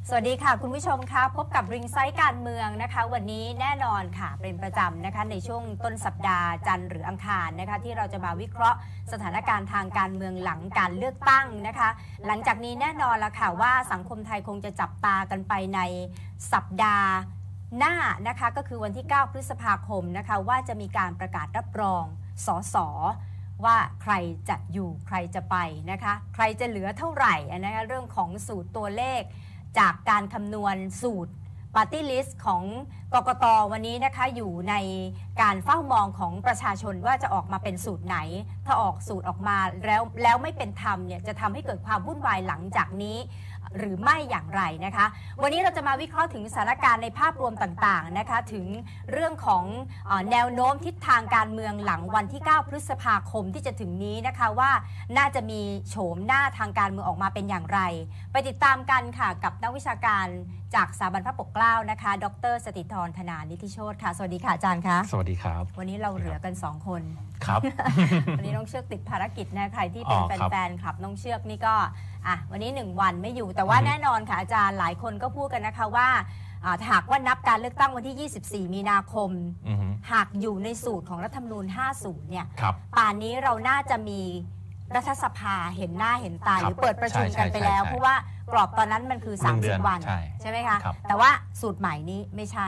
สวัสดีค่ะคุณผู้ชมคะพบกับริงไซต์การเมืองนะคะวันนี้แน่นอนค่ะเป็นประจำนะคะในช่วงต้นสัปดาห์จันทร์หรืออังคารนะคะที่เราจะมาวิเคราะห์สถานการณ์ทางการเมืองหลังการเลือกตั้งนะคะหลังจากนี้แน่นอนละค่ะว่าสังคมไทยคงจะจับตากันไปในสัปดาห์หน้านะคะก็คือวันที่9พฤษภาคมนะคะว่าจะมีการประกาศรับรองสสว่าใครจะอยู่ใครจะไปนะคะใครจะเหลือเท่าไหร่นะคะเรื่องของสูตรตัวเลขจากการคำนวณสูตรปาร์ตี้ลิสต์ของกกต.วันนี้นะคะอยู่ในการเฝ้ามองของประชาชนว่าจะออกมาเป็นสูตรไหนถ้าออกสูตรออกมาแล้วไม่เป็นธรรมเนี่ยจะทำให้เกิดความวุ่นวายหลังจากนี้หรือไม่อย่างไรนะคะวันนี้เราจะมาวิเคราะห์ถึงสถานการณ์ในภาพรวมต่างๆนะคะถึงเรื่องของแนวโน้มทิศทางการเมืองหลังวันที่9พฤษภาคมที่จะถึงนี้นะคะว่าน่าจะมีโฉมหน้าทางการเมืองออกมาเป็นอย่างไรไปติดตามกันค่ะกับนักวิชาการจากสถาบันพระปกเกล้านะคะดร.สติธร ธนานิธิโชติค่ะสวัสดีค่ะอาจารย์คะสวัสดีครับวันนี้เราเหลือกัน2คนครับวันนี้น้องเชือกติดภารกิจนะใครที่เป็นแฟนๆคลับน้องเชือกนี่ก็วันนี้1วันไม่อยู่แต่ว่าแน่นอนค่ะอาจารย์หลายคนก็พูดกันนะคะว่าหากว่านับการเลือกตั้งวันที่24มีนาคมหากอยู่ในสูตรของรัฐธรรมนูญ50เนี่ยป่านนี้เราน่าจะมีรัฐสภาเห็นหน้าเห็นตาหรือเปิดประชุมกันไปแล้วเพราะว่ากรอบตอนนั้นมันคือ30วันใช่ไหมคะแต่ว่าสูตรใหม่นี้ไม่ใช่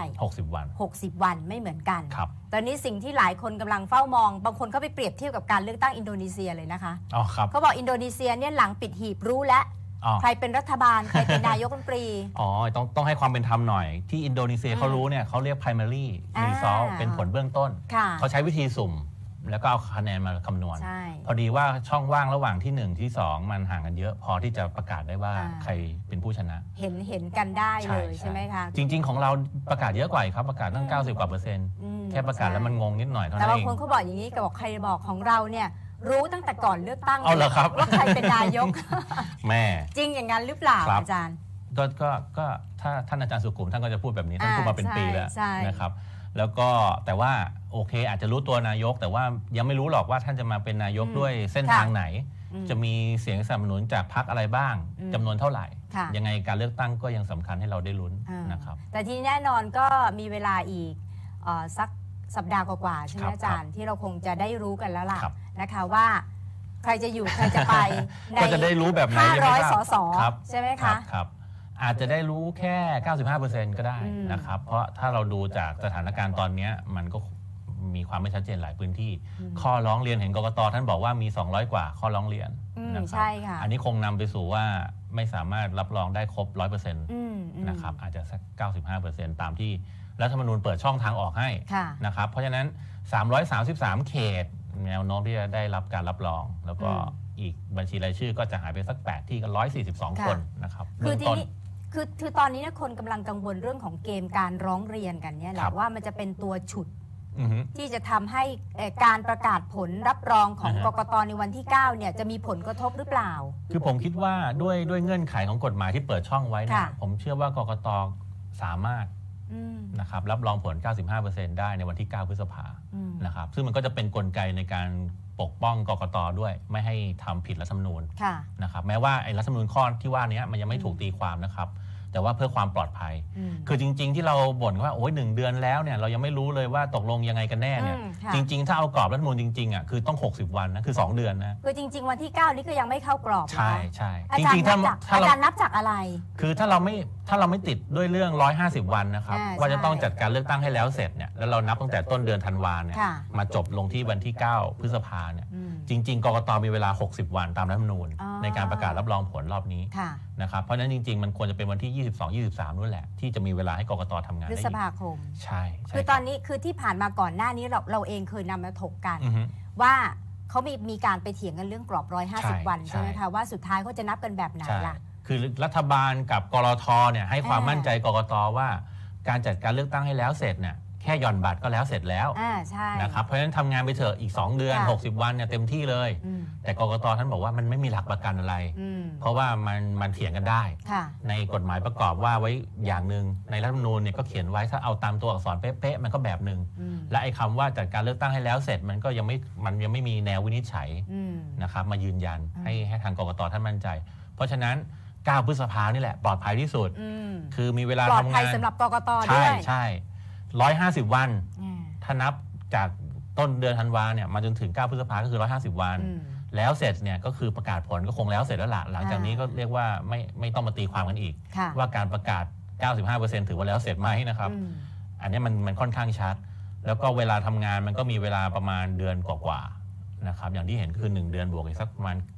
60วันไม่เหมือนกันตอนนี้สิ่งที่หลายคนกำลังเฝ้ามองบางคนเขาไปเปรียบเทียบกับการเลือกตั้งอินโดนีเซียเลยนะคะเขาบอกอินโดนีเซียเนี่ยหลังปิดหีบรู้แล้วใครเป็นรัฐบาลใครเป็นนายกรัฐมนตรีต้องให้ความเป็นธรรมหน่อยที่อินโดนีเซียเขารู้เนี่ยเขาเรียก primary result เป็นผลเบื้องต้นเขาใช้วิธีสุ่มแล้วก็เอาคะแนนมาคำนวณพอดีว่าช่องว่างระหว่างที่1ที่2มันห่างกันเยอะพอที่จะประกาศได้ว่าใครเป็นผู้ชนะเห็นกันได้เลยใช่ไหมคะจริงๆของเราประกาศเยอะกว่าครับประกาศตั้ง90%กว่าแค่ประกาศแล้วมันงงนิดหน่อยเท่านั้นเองแต่บางคนเขาบอกอย่างนี้ก็บอกใครบอกของเราเนี่ยรู้ตั้งแต่ก่อนเลือกตั้งว่าใครเป็นนายกแม่จริงอย่างนั้นหรือเปล่าอาจารย์ก็ถ้าท่านอาจารย์สุขุมท่านก็จะพูดแบบนี้ท่านพูดมาเป็นปีแล้วนะครับแล้วก็แต่ว่าโอเคอาจจะรู้ตัวนายกแต่ว่ายังไม่รู้หรอกว่าท่านจะมาเป็นนายกด้วยเส้นทางไหนจะมีเสียงสนับสนุนจากพรรคอะไรบ้างจำนวนเท่าไหร่ยังไงการเลือกตั้งก็ยังสำคัญให้เราได้ลุ้นนะครับแต่ที่แน่นอนก็มีเวลาอีกสักสัปดาห์กว่าๆใช่ไหมอาจารย์ที่เราคงจะได้รู้กันแล้วล่ะนะคะว่าใครจะอยู่ใครจะไปในก็จะได้รู้แบบไหน 500 สสใช่ไหมคะครับอาจจะได้รู้แค่ 95% ก็ได้นะครับเพราะถ้าเราดูจากสถานการณ์ตอนนี้มันก็มีความไม่ชัดเจนหลายพื้นที่ข้อร้องเรียนเห็นกกต.ท่านบอกว่ามี200กว่าข้อร้องเรียนใช่ค่ะอันนี้คงนำไปสู่ว่าไม่สามารถรับรองได้ครบ 100% นะครับอาจจะสัก 95% ตามที่รัฐธรรมนูญเปิดช่องทางออกให้นะครับเพราะฉะนั้น333เขตแนวโน้มที่จะได้รับการรับรองแล้วก็อีกบัญชีรายชื่อก็จะหายไปสัก8ที่ก็142คนนะครับคือตอนนี้คนกำลังกังวลเรื่องของเกมการร้องเรียนกันเนี่ยแหละว่ามันจะเป็นตัวฉุดที่จะทำให้การประกาศผลรับรองของกกต.ในวันที่9เนี่ยจะมีผลกระทบหรือเปล่าคือผมคิดว่าด้วยเงื่อนไขของกฎหมายที่เปิดช่องไว้เนี่ยผมเชื่อว่ากกต.สามารถนะครับรับรองผล 95% ได้ในวันที่9พฤษภานะครับซึ่งมันก็จะเป็นกลไกในการปกป้องกกต.ด้วยไม่ให้ทำผิดรัฐธรรมนูญนะครับแม้ว่าไอ้รัฐธรรมนูญข้อที่ว่านี้มันยังไม่ถูกตีความนะครับแต่ว่าเพื่อความปลอดภัยคือจริงๆที่เราบ่นว่าโอ้ย1 เดือนแล้วเนี่ยเรายังไม่รู้เลยว่าตกลงยังไงกันแน่เนี่ยจริงๆถ้าเอากรอบรัฐธรรมนูญจริงๆอ่ะคือต้อง60วันนะคือ2 เดือนนะคือจริงๆวันที่9นี่ก็ยังไม่เข้ากรอบใช่จริงๆถ้าอาจารย์นับจากอะไรคือถ้าเราไม่ติดด้วยเรื่อง150วันนะครับว่าจะต้องจัดการเลือกตั้งให้แล้วเสร็จเนี่ยแล้วเรานับตั้งแต่ต้นเดือนธันวาเนี่ยมาจบลงที่วันที่9พฤษภาเนี่ยจริงๆกกต.มีเวลา60วันตามรัฐธรรมนูญในการประกาศรับรองผลรอบนี้นะครับเพราะฉะนั้นจริงๆมันควรจะเป็นวันที่22-23นู่นแหละที่จะมีเวลาให้กกต.ทำงานได้พฤษภาคมใช่คือตอนนี้คือที่ผ่านมาก่อนหน้านี้เราเองเคยนำมาถกกันว่าเขามีการไปเถียงกันเรื่องกรอบ150วันใช่ไหมคะว่าสุดท้ายเขาจะนับกันแบบไหนล่ะคือรัฐบาลกับกลท.เนี่ยให้ความมั่นใจกกต.ว่าการจัดการเลือกตั้งให้แล้วเสร็จเนี่ยแค่หย่อนบัตรก็แล้วเสร็จแล้วนะครับเพราะฉะนั้นทำงานไปเถอะอีก2 เดือน60วันเนี่ยเต็มที่เลยแต่กกต.ท่านบอกว่ามันไม่มีหลักประกันอะไรเพราะว่ามันเถียงกันได้ในกฎหมายประกอบว่าไว้อย่างหนึ่งในรัฐธรรมนูญเนี่ยก็เขียนไว้ถ้าเอาตามตัวอักษรเป๊ะๆมันก็แบบหนึ่งและไอ้คำว่าจัดการเลือกตั้งให้แล้วเสร็จมันก็ยังไม่มีแนววินิจฉัยนะครับมายืนยันให้ทางกกต.ท่านมั่นใจเพราะฉะนั้น 9 พฤษภานี่แหละปลอดภัยที่สุดคือมีเวลาทำงานปลอดภัยสำหรับกกตด้วยใช่150 วันถ้านับจากต้นเดือนธันวาเนี่ยมาจนถึง9 พฤษภาก็คือ150 วันแล้วเสร็จเนี่ยก็คือประกาศผลก็คงแล้วเสร็จแล้วล่ะหลังจากนี้ก็เรียกว่าไม่ต้องมาตีความกันอีกว่าการประกาศ 95% ถือว่าแล้วเสร็จไหมนะครับอันนี้มันค่อนข้างชัดแล้วก็เวลาทำงานมันก็มีเวลาประมาณเดือนกว่าๆนะครับอย่างที่เห็นคือ1 เดือนบวกอีกสักประมาณ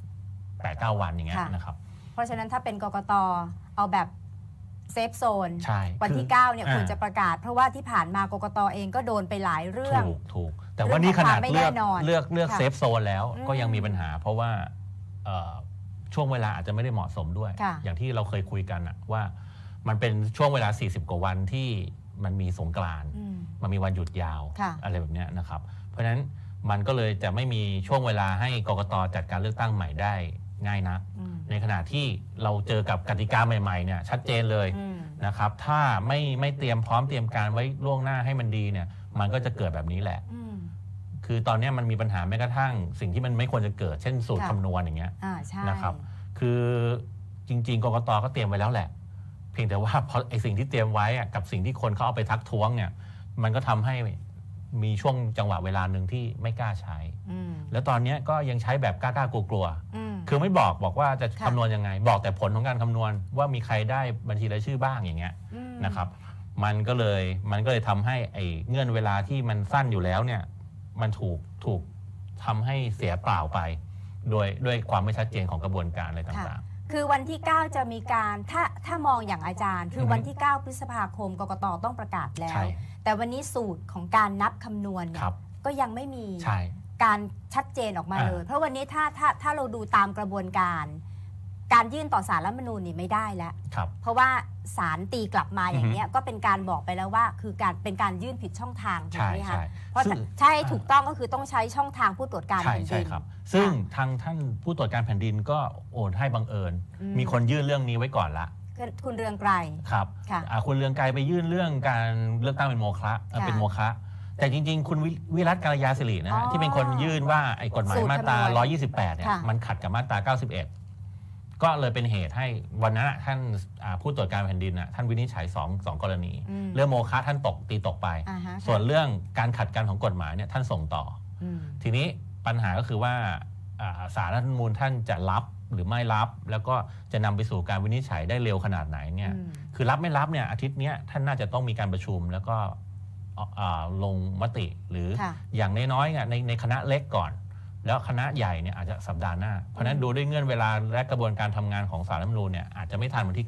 8-9 วันอย่างเงี้ยนะครับเพราะฉะนั้นถ้าเป็นกกตเอาแบบเซฟโซนวันที่ 9เนี่ยควรจะประกาศเพราะว่าที่ผ่านมากกตเองก็โดนไปหลายเรื่องถูกแต่ว่านี่ขนาดเลือกเซฟโซนแล้วก็ยังมีปัญหาเพราะว่าช่วงเวลาอาจจะไม่ได้เหมาะสมด้วยอย่างที่เราเคยคุยกันว่ามันเป็นช่วงเวลา40 กว่าวันที่มันมีสงกรานต์มันมีวันหยุดยาวอะไรแบบนี้นะครับเพราะฉะนั้นมันก็เลยจะไม่มีช่วงเวลาให้กกตจัดการเลือกตั้งใหม่ได้ง่ายนักในขณะที่เราเจอกับกติกาใหม่ๆเนี่ยชัดเจนเลยนะครับถ้าไม่เตรียมพร้อมเตรียมการไว้ล่วงหน้าให้มันดีเนี่ยมันก็จะเกิดแบบนี้แหละคือตอนนี้มันมีปัญหาแม้กระทั่งสิ่งที่มันไม่ควรจะเกิดเช่นสูตรคำนวณอย่างเงี้ยนะครับคือจริงๆกกตก็เตรียมไว้แล้วแหละเพียงแต่ว่าพอไอ้สิ่งที่เตรียมไว้กับสิ่งที่คนเขาเอาไปทักท้วงเนี่ยมันก็ทำให้มีช่วงจังหวะเวลาหนึ่งที่ไม่กล้าใช้แล้วตอนนี้ก็ยังใช้แบบกล้ากลัวๆคือไม่บอกว่าจะคำนวณยังไงบอกแต่ผลของการคำนวณว่ามีใครได้บัญชีรายชื่อบ้างอย่างเงี้ยนะครับมันก็เลยทำให้ไอ้เงื่อนเวลาที่มันสั้นอยู่แล้วเนี่ยมันถูกทำให้เสียเปล่าไปด้วยความไม่ชัดเจนของกระบวนการอะไรต่างๆคือวันที่ 9จะมีการถ้ามองอย่างอาจารย์คือวันที่ 9 พฤษภาคมกกตต้องประกาศแล้วแต่วันนี้สูตรของการนับคำนวณเนี่ยก็ยังไม่มีการชัดเจนออกมาเลยเพราะวันนี้ถ้าเราดูตามกระบวนการยื่นต่อศาลรัฐธรรมนูญนี่ไม่ได้แล้วเพราะว่าศาลตีกลับมาอย่างนี้ก็เป็นการบอกไปแล้วว่าคือเป็นการยื่นผิดช่องทางถูกไหมคะเพราะใช่ถูกต้องก็คือต้องใช้ช่องทางผู้ตรวจการแผ่นดินซึ่งทางท่านผู้ตรวจการแผ่นดินก็โอนให้บังเอิญมีคนยื่นเรื่องนี้ไว้ก่อนละคุณเรืองไกรครับคุณเรืองไกรไปยื่นเรื่องการเลือกตั้งเป็นโมฆะแต่จริงๆคุณวิรัต กัลยาศิรินะฮะที่เป็นคนยื่นว่าไอ้กฎหมายมาตรา128เนี่ยมันขัดกับมาตรา91ก็เลยเป็นเหตุให้วันนั้นท่านผู้ตรวจการแผ่นดินท่านวินิจฉัยสองกรณีเรื่องโมฆะท่านตีตกไปส่วนเรื่องการขัดกันของกฎหมายเนี่ยท่านส่งต่อทีนี้ปัญหาก็คือว่าศาลรัฐธรรมนูญท่านจะรับหรือไม่รับแล้วก็จะนำไปสู่การวินิจฉัยได้เร็วขนาดไหนเนี่ยคือรับไม่รับเนี่ยอาทิตย์นี้ท่านน่าจะต้องมีการประชุมแล้วก็ลงมติหรืออย่างน้อยๆในคณะเล็กก่อนแล้วคณะใหญ่เนี่ยอาจจะสัปดาห์หน้าเพราะนั้นดูด้วยเงื่อนเวลาและกระบวนการทำงานของศาลรัฐธรรมนูญเนี่ยอาจจะไม่ทันวันที่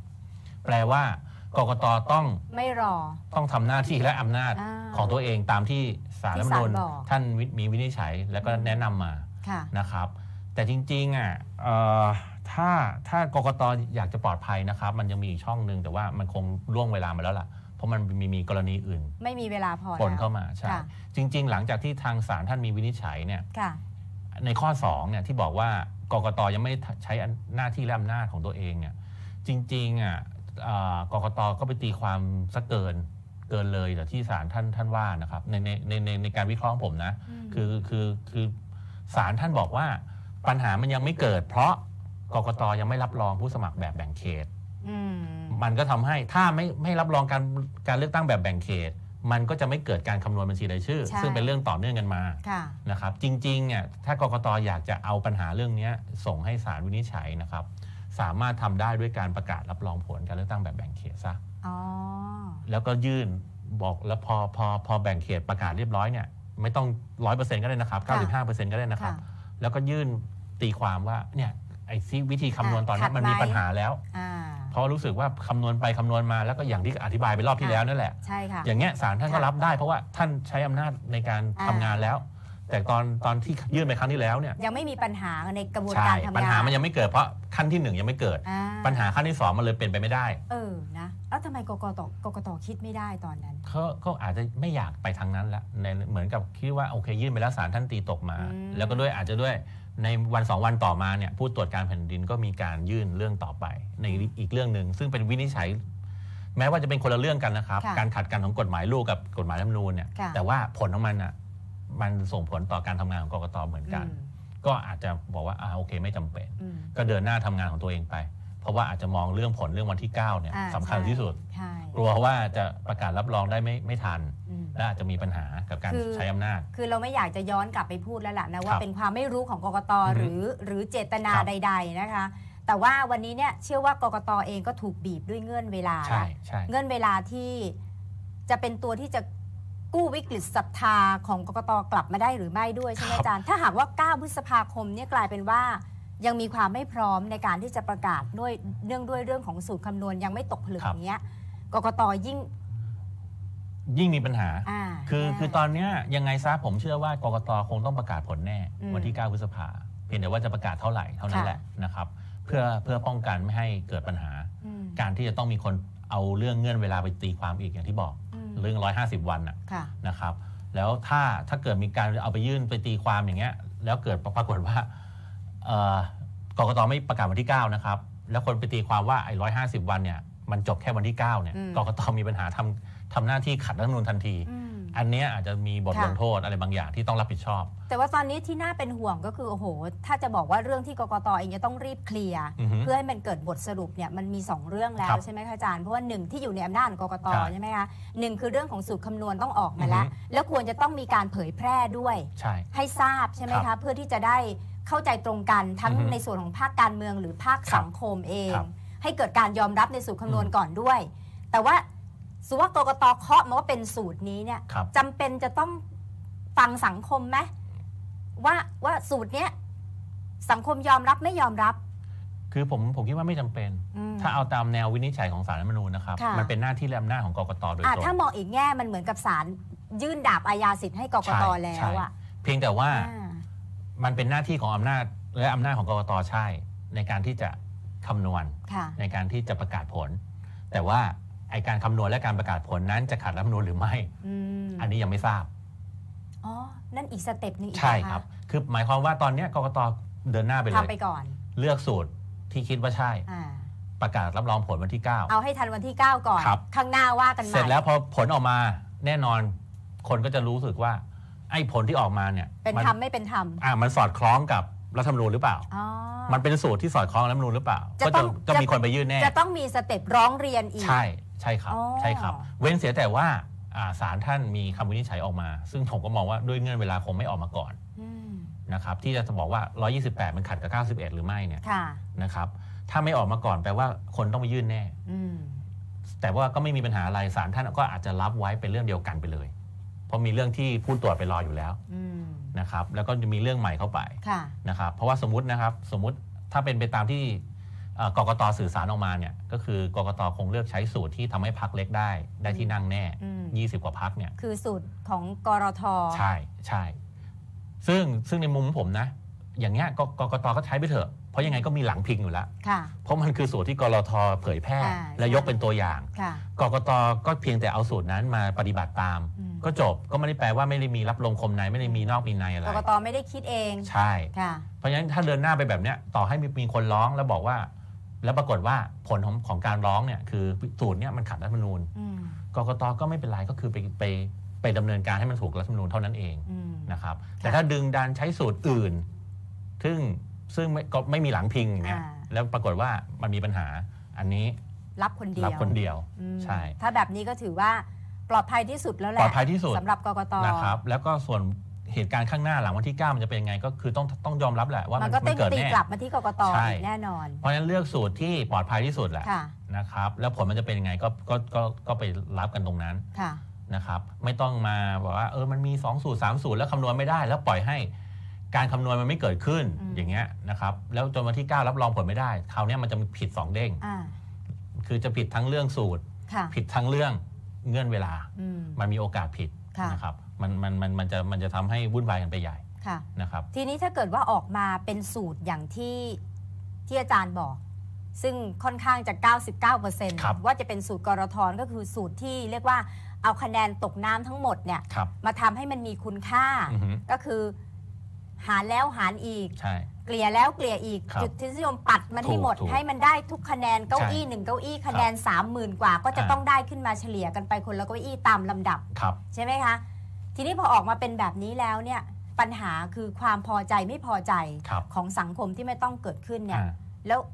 9แปลว่ากกตต้องไม่รอต้องทำหน้าที่และอำนาจของตัวเองตามที่ศาลรัฐธรรมนูญท่านมีวินิจฉัยแล้วก็แนะนำมานะครับแต่จริงๆถ้ากกตอยากจะปลอดภัยนะครับมันยังมีอีกช่องนึงแต่ว่ามันคงล่วงเวลามาแล้วล่ะเพราะมันมีกรณีอื่นไม่มีเวลาพอปนเข้ามาใช่จริงๆหลังจากที่ทางศาลท่านมีวินิจฉัยเนี่ยในข้อ2เนี่ยที่บอกว่ากกตยังไม่ใช้หน้าที่และอำนาจของตัวเองเนี่ยจริงๆกกตก็ไปตีความซะเกินเลยแต่ที่ศาลท่านว่านะครับในการวิเคราะห์ของผมนะคือศาลท่านบอกว่าปัญหามันยังไม่เกิดเพราะกกตยังไม่รับรองผู้สมัครแบบแบ่งเขตมันก็ทำให้ถ้าไม่รับรองการเลือกตั้งแบบแบ่งเขตมันก็จะไม่เกิดการคำนวณบัญชีรายชื่อซึ่งเป็นเรื่องต่อเนื่องกันมานะครับจริงๆเนี่ยถ้ากกตอยากจะเอาปัญหาเรื่องนี้ส่งให้ศาลวินิจฉัยนะครับสามารถทำได้ด้วยการประกาศรับรองผลการเลือกตั้งแบบแบ่งเขตซะแล้วก็ยื่นบอกแล้วพอแบ่งเขตประกาศเรียบร้อยเนี่ยไม่ต้อง 100% ก็ได้นะครับ 95% ก็ได้นะครับแล้วก็ยื่นตีความว่าเนี่ยไอ้วิธีคำนวณตอนนี้มันมีปัญหาแล้วเพราะรู้สึกว่าคำนวณไปคำนวณมาแล้วก็อย่างที่อธิบายไปรอบที่แล้วนั่นแหละใช่ค่ะอย่างเงี้ยศาลท่านก็รับได้เพราะว่าท่านใช้อำนาจในการทำงานแล้วแต่ตอนที่ยื่นไปครั้งที่แล้วเนี่ยยังไม่มีปัญหาในกระบวนการทำงานปัญหามันยังไม่เกิดเพราะขั้นที่1ยังไม่เกิดปัญหาขั้นที่2มันเลยเป็นไปไม่ได้นะแล้วทำไมกกตคิดไม่ได้ตอนนั้นก็อาจจะไม่อยากไปทางนั้นละเหมือนกับคิดว่าโอเคยื่นไปแล้วศาลท่านตีตกมาแล้วก็ด้วยอาจจะด้วยในวัน2วันต่อมาเนี่ยผู้ตรวจการแผ่นดินก็มีการยื่นเรื่องต่อไปในอีกเรื่องนึงซึ่งเป็นวินิจฉัยแม้ว่าจะเป็นคนละเรื่องกันนะครับการขัดกันของกฎหมายลูกกับกฎหมายรัฐธรรมนูญเนี่ยแต่ว่าผลของมันมันส่งผลต่อการทำงานของกกตเหมือนกันก็อาจจะบอกว่าโอเคไม่จำเป็นก็เดินหน้าทำงานของตัวเองไปพเพราะว่าอาจจะมองเรื่องผลเรื่องวันที่9เนี่ยสำคัญที่สุดกลัวว่าจะประกาศรับรองได้ไม่ทันและอาจจะมีปัญหากับการใช้อำนาจคือเราไม่อยากจะย้อนกลับไปพูดแล้วล่ะนะว่าเป็นความไม่รู้ของกกต.หรือเจตนาใดๆนะคะแต่ว่าวันนี้เนี่ยเชื่อว่ากกต.เองก็ถูกบีบด้วยเงื่อนเวลาเงื่อนเวลาที่จะเป็นตัวที่จะกู้วิกฤตศรัทธาของกกต.กลับมาได้หรือไม่ด้วยใช่ไหมอาจารย์ถ้าหากว่า9 พฤษภาคมเนี่ยกลายเป็นว่ายังมีความไม่พร้อมในการที่จะประกาศด้วยเรื่องของสูตรคำนวณยังไม่ตกผลึกอย่างเงี้ยกกต. ยิ่งมีปัญหาคือตอนนี้ยังไงซะผมเชื่อว่ากกต.คงต้องประกาศผลแน่วันที่9 พฤษภาเพียงแต่ว่าจะประกาศเท่าไหร่เท่านั้นแหละนะครับเพื่อป้องกันไม่ให้เกิดปัญหาการที่จะต้องมีคนเอาเรื่องเงื่อนเวลาไปตีความอีกอย่างที่บอกเรื่อง150 วันนะครับแล้วถ้าเกิดมีการเอาไปยื่นไปตีความอย่างเงี้ยแล้วเกิดปรากฏว่ากกต.ไม่ประกาศวันที่9นะครับแล้วคนไปตีความว่าไอ้150 วันเนี่ยมันจบแค่วันที่9เนี่ยกกต.มีปัญหาทำหน้าที่ขัดรัฐธรรมนูญทันทีอันนี้อาจจะมีบทลงโทษอะไรบางอย่างที่ต้องรับผิดชอบแต่ว่าตอนนี้ที่น่าเป็นห่วงก็คือโอ้โหถ้าจะบอกว่าเรื่องที่กกต.เองจะต้องรีบเคลียร์เพื่อให้มันเกิดบทสรุปเนี่ยมันมี2 เรื่องแล้วใช่ไหมคะอาจารย์เพราะว่า1ที่อยู่ในอำนาจของกกต.ใช่ไหมคะ1คือเรื่องของสูตรคำนวณต้องออกมาแล้วควรจะต้องมีการเผยแพร่ด้วยให้ทราบใช่ไหมคะเพื่อที่จะได้เข้าใจตรงกันทั้งในส่วนของภาคการเมืองหรือภาคสังคมเองให้เกิดการยอมรับในสูตรคำนวณก่อนด้วยแต่ว่าสมมติว่ากกต.เคาะมาว่าเป็นสูตรนี้เนี่ยจำเป็นจะต้องฟังสังคมไหมว่าสูตรเนี้ยสังคมยอมรับไม่ยอมรับคือผมคิดว่าไม่จำเป็นถ้าเอาตามแนววินิจฉัยของศาลรัฐธรรมนูญนะครับมันเป็นหน้าที่และอำนาจของกกต.โดยตรงถ้ามองอีกแง่มันเหมือนกับศาลยื่นดาบอาญาสิทธิ์ให้กกต.แล้วอะเพียงแต่ว่ามันเป็นหน้าที่ของอำนาจและอำนาจของกกต.ใช่ในการที่จะคำนวณในการที่จะประกาศผลแต่ว่าไอการคำนวณและการประกาศผลนั้นจะขัดรัฐธรรมนูญหรือไม่อันนี้ยังไม่ทราบอ๋อนั่นอีกสเต็ปนึงอีกใช่ครับคือหมายความว่าตอนนี้กกต.เดินหน้าไปเลยทำไปก่อนเลือกสูตรที่คิดว่าใช่ประกาศรับรองผลวันที่9 เอาให้ทันวันที่9ก่อนข้างหน้าว่ากันใหม่เสร็จแล้วพอผลออกมาแน่นอนคนก็จะรู้สึกว่าไอ้ผลที่ออกมาเนี่ยเป็นธรรมไม่เป็นธรรมมันสอดคล้องกับรัฐธรรมนูญหรือเปล่ามันเป็นสูตรที่สอดคล้องรัฐธรรมนูญหรือเปล่าก็จะมีคนไปยื่นแน่จะต้องมีสเต็ปร้องเรียนอีกใช่ครับเว้นเสียแต่ว่าศาลท่านมีคำวินิจฉัยออกมาซึ่งผมก็มองว่าด้วยเงื่อนเวลาคงไม่ออกมาก่อนนะครับที่จะบอกว่า128มันขัดกับ91หรือไม่เนี่ยนะครับถ้าไม่ออกมาก่อนแปลว่าคนต้องไปยื่นแน่แต่ว่าก็ไม่มีปัญหาอะไรศาลท่านก็อาจจะรับไว้เป็นเรื่องเดียวกันไปเลยเพราะมีเรื่องที่ผู้ตรวจไปรออยู่แล้วนะครับแล้วก็จะมีเรื่องใหม่เข้าไปนะครับเพราะว่าสมมติถ้าเป็นไปตามที่กกต.สื่อสารออกมาเนี่ยก็คือกกต.คงเลือกใช้สูตรที่ทำให้พรรคเล็กได้ที่นั่งแน่20 กว่าพรรคเนี่ยคือสูตรของกรท. ใช่ซึ่งในมุมผมนะอย่างเงี้ยกกต.ก็ใช้ไปเถอะเพราะยังไงก็มีหลังพิงอยู่แล้วเพราะมันคือสูตรที่กรท.เผยแพร่และยกเป็นตัวอย่างกกต.ก็เพียงแต่เอาสูตรนั้นมาปฏิบัติตามก็จบก็ไม่ได้แปลว่าไม่ได้มีรับลงคมในไม่ได้มีนอกมีในอะไรกกต.ไม่ได้คิดเองใช่เพราะฉะนั้นถ้าเดินหน้าไปแบบเนี้ยต่อให้มีคนร้องแล้วบอกว่าแล้วปรากฏว่าผลของการร้องเนี่ยคือสูตรเนี่ยมันขัดรัฐธรรมนูญกกต.ก็ไม่เป็นไรก็คือไปดำเนินการให้มันถูกรัฐธรรมนูญเท่านั้นเองนะครับแต่ถ้าดึงดันใช้สูตรอื่นซึ่งก็ไม่มีหลังพิงเนี่ยแล้วปรากฏว่ามันมีปัญหาอันนี้รับคนเดียวใช่ถ้าแบบนี้ก็ถือว่าปลอดภัยที่สุดแล้วแหละปลอดภัยที่สุดสำหรับกกต. นะครับแล้วก็ส่วนเหตุการณ์ข้างหน้าหลังวันที่9มันจะเป็นยังไงก็คือต้องยอมรับแหละว่ามันก็เกิดแน่กลับมาที่กกต.แน่นอนเพราะฉะนั้นเลือกสูตรที่ปลอดภัยที่สุดแหละนะครับแล้วผลมันจะเป็นยังไงก็ไปรับกันตรงนั้นนะครับไม่ต้องมาบอกว่ามันมี2สูตร3สูตรแล้วคำนวณไม่ได้แล้วปล่อยให้การคำนวณมันไม่เกิดขึ้นอย่างเงี้ยนะครับแล้วจนวันที่9รับรองผลไม่ได้คราวนี้มันจะผิด2เด้งคือจะผิดทั้งเรื่องสูตรผิดทั้งเรื่องเงื่อนเวลามันมีโอกาสผิดนะครับมันจะทำให้วุ่นวายกันไปใหญ่นะครับทีนี้ถ้าเกิดว่าออกมาเป็นสูตรอย่างที่อาจารย์บอกซึ่งค่อนข้างจะ 99% ว่าจะเป็นสูตรกรท.ก็คือสูตรที่เรียกว่าเอาคะแนนตกน้ำทั้งหมดเนี่ยมาทำให้มันมีคุณค่าก็คือหารแล้วหารอีกเกลี่ยแล้วเกลี่ยอีกจุดที่นิยมปัดมันให้หมดให้มันได้ทุกคะแนนเก้าอี้1เก้าอี้คะแนน 30,000 กว่าก็จะต้องได้ขึ้นมาเฉลี่ยกันไปคนละเก้าอี้ตามลำดับใช่ไหมคะทีนี้พอออกมาเป็นแบบนี้แล้วเนี่ยปัญหาคือความพอใจไม่พอใจของสังคมที่ไม่ต้องเกิดขึ้นเนี่ยแล้ว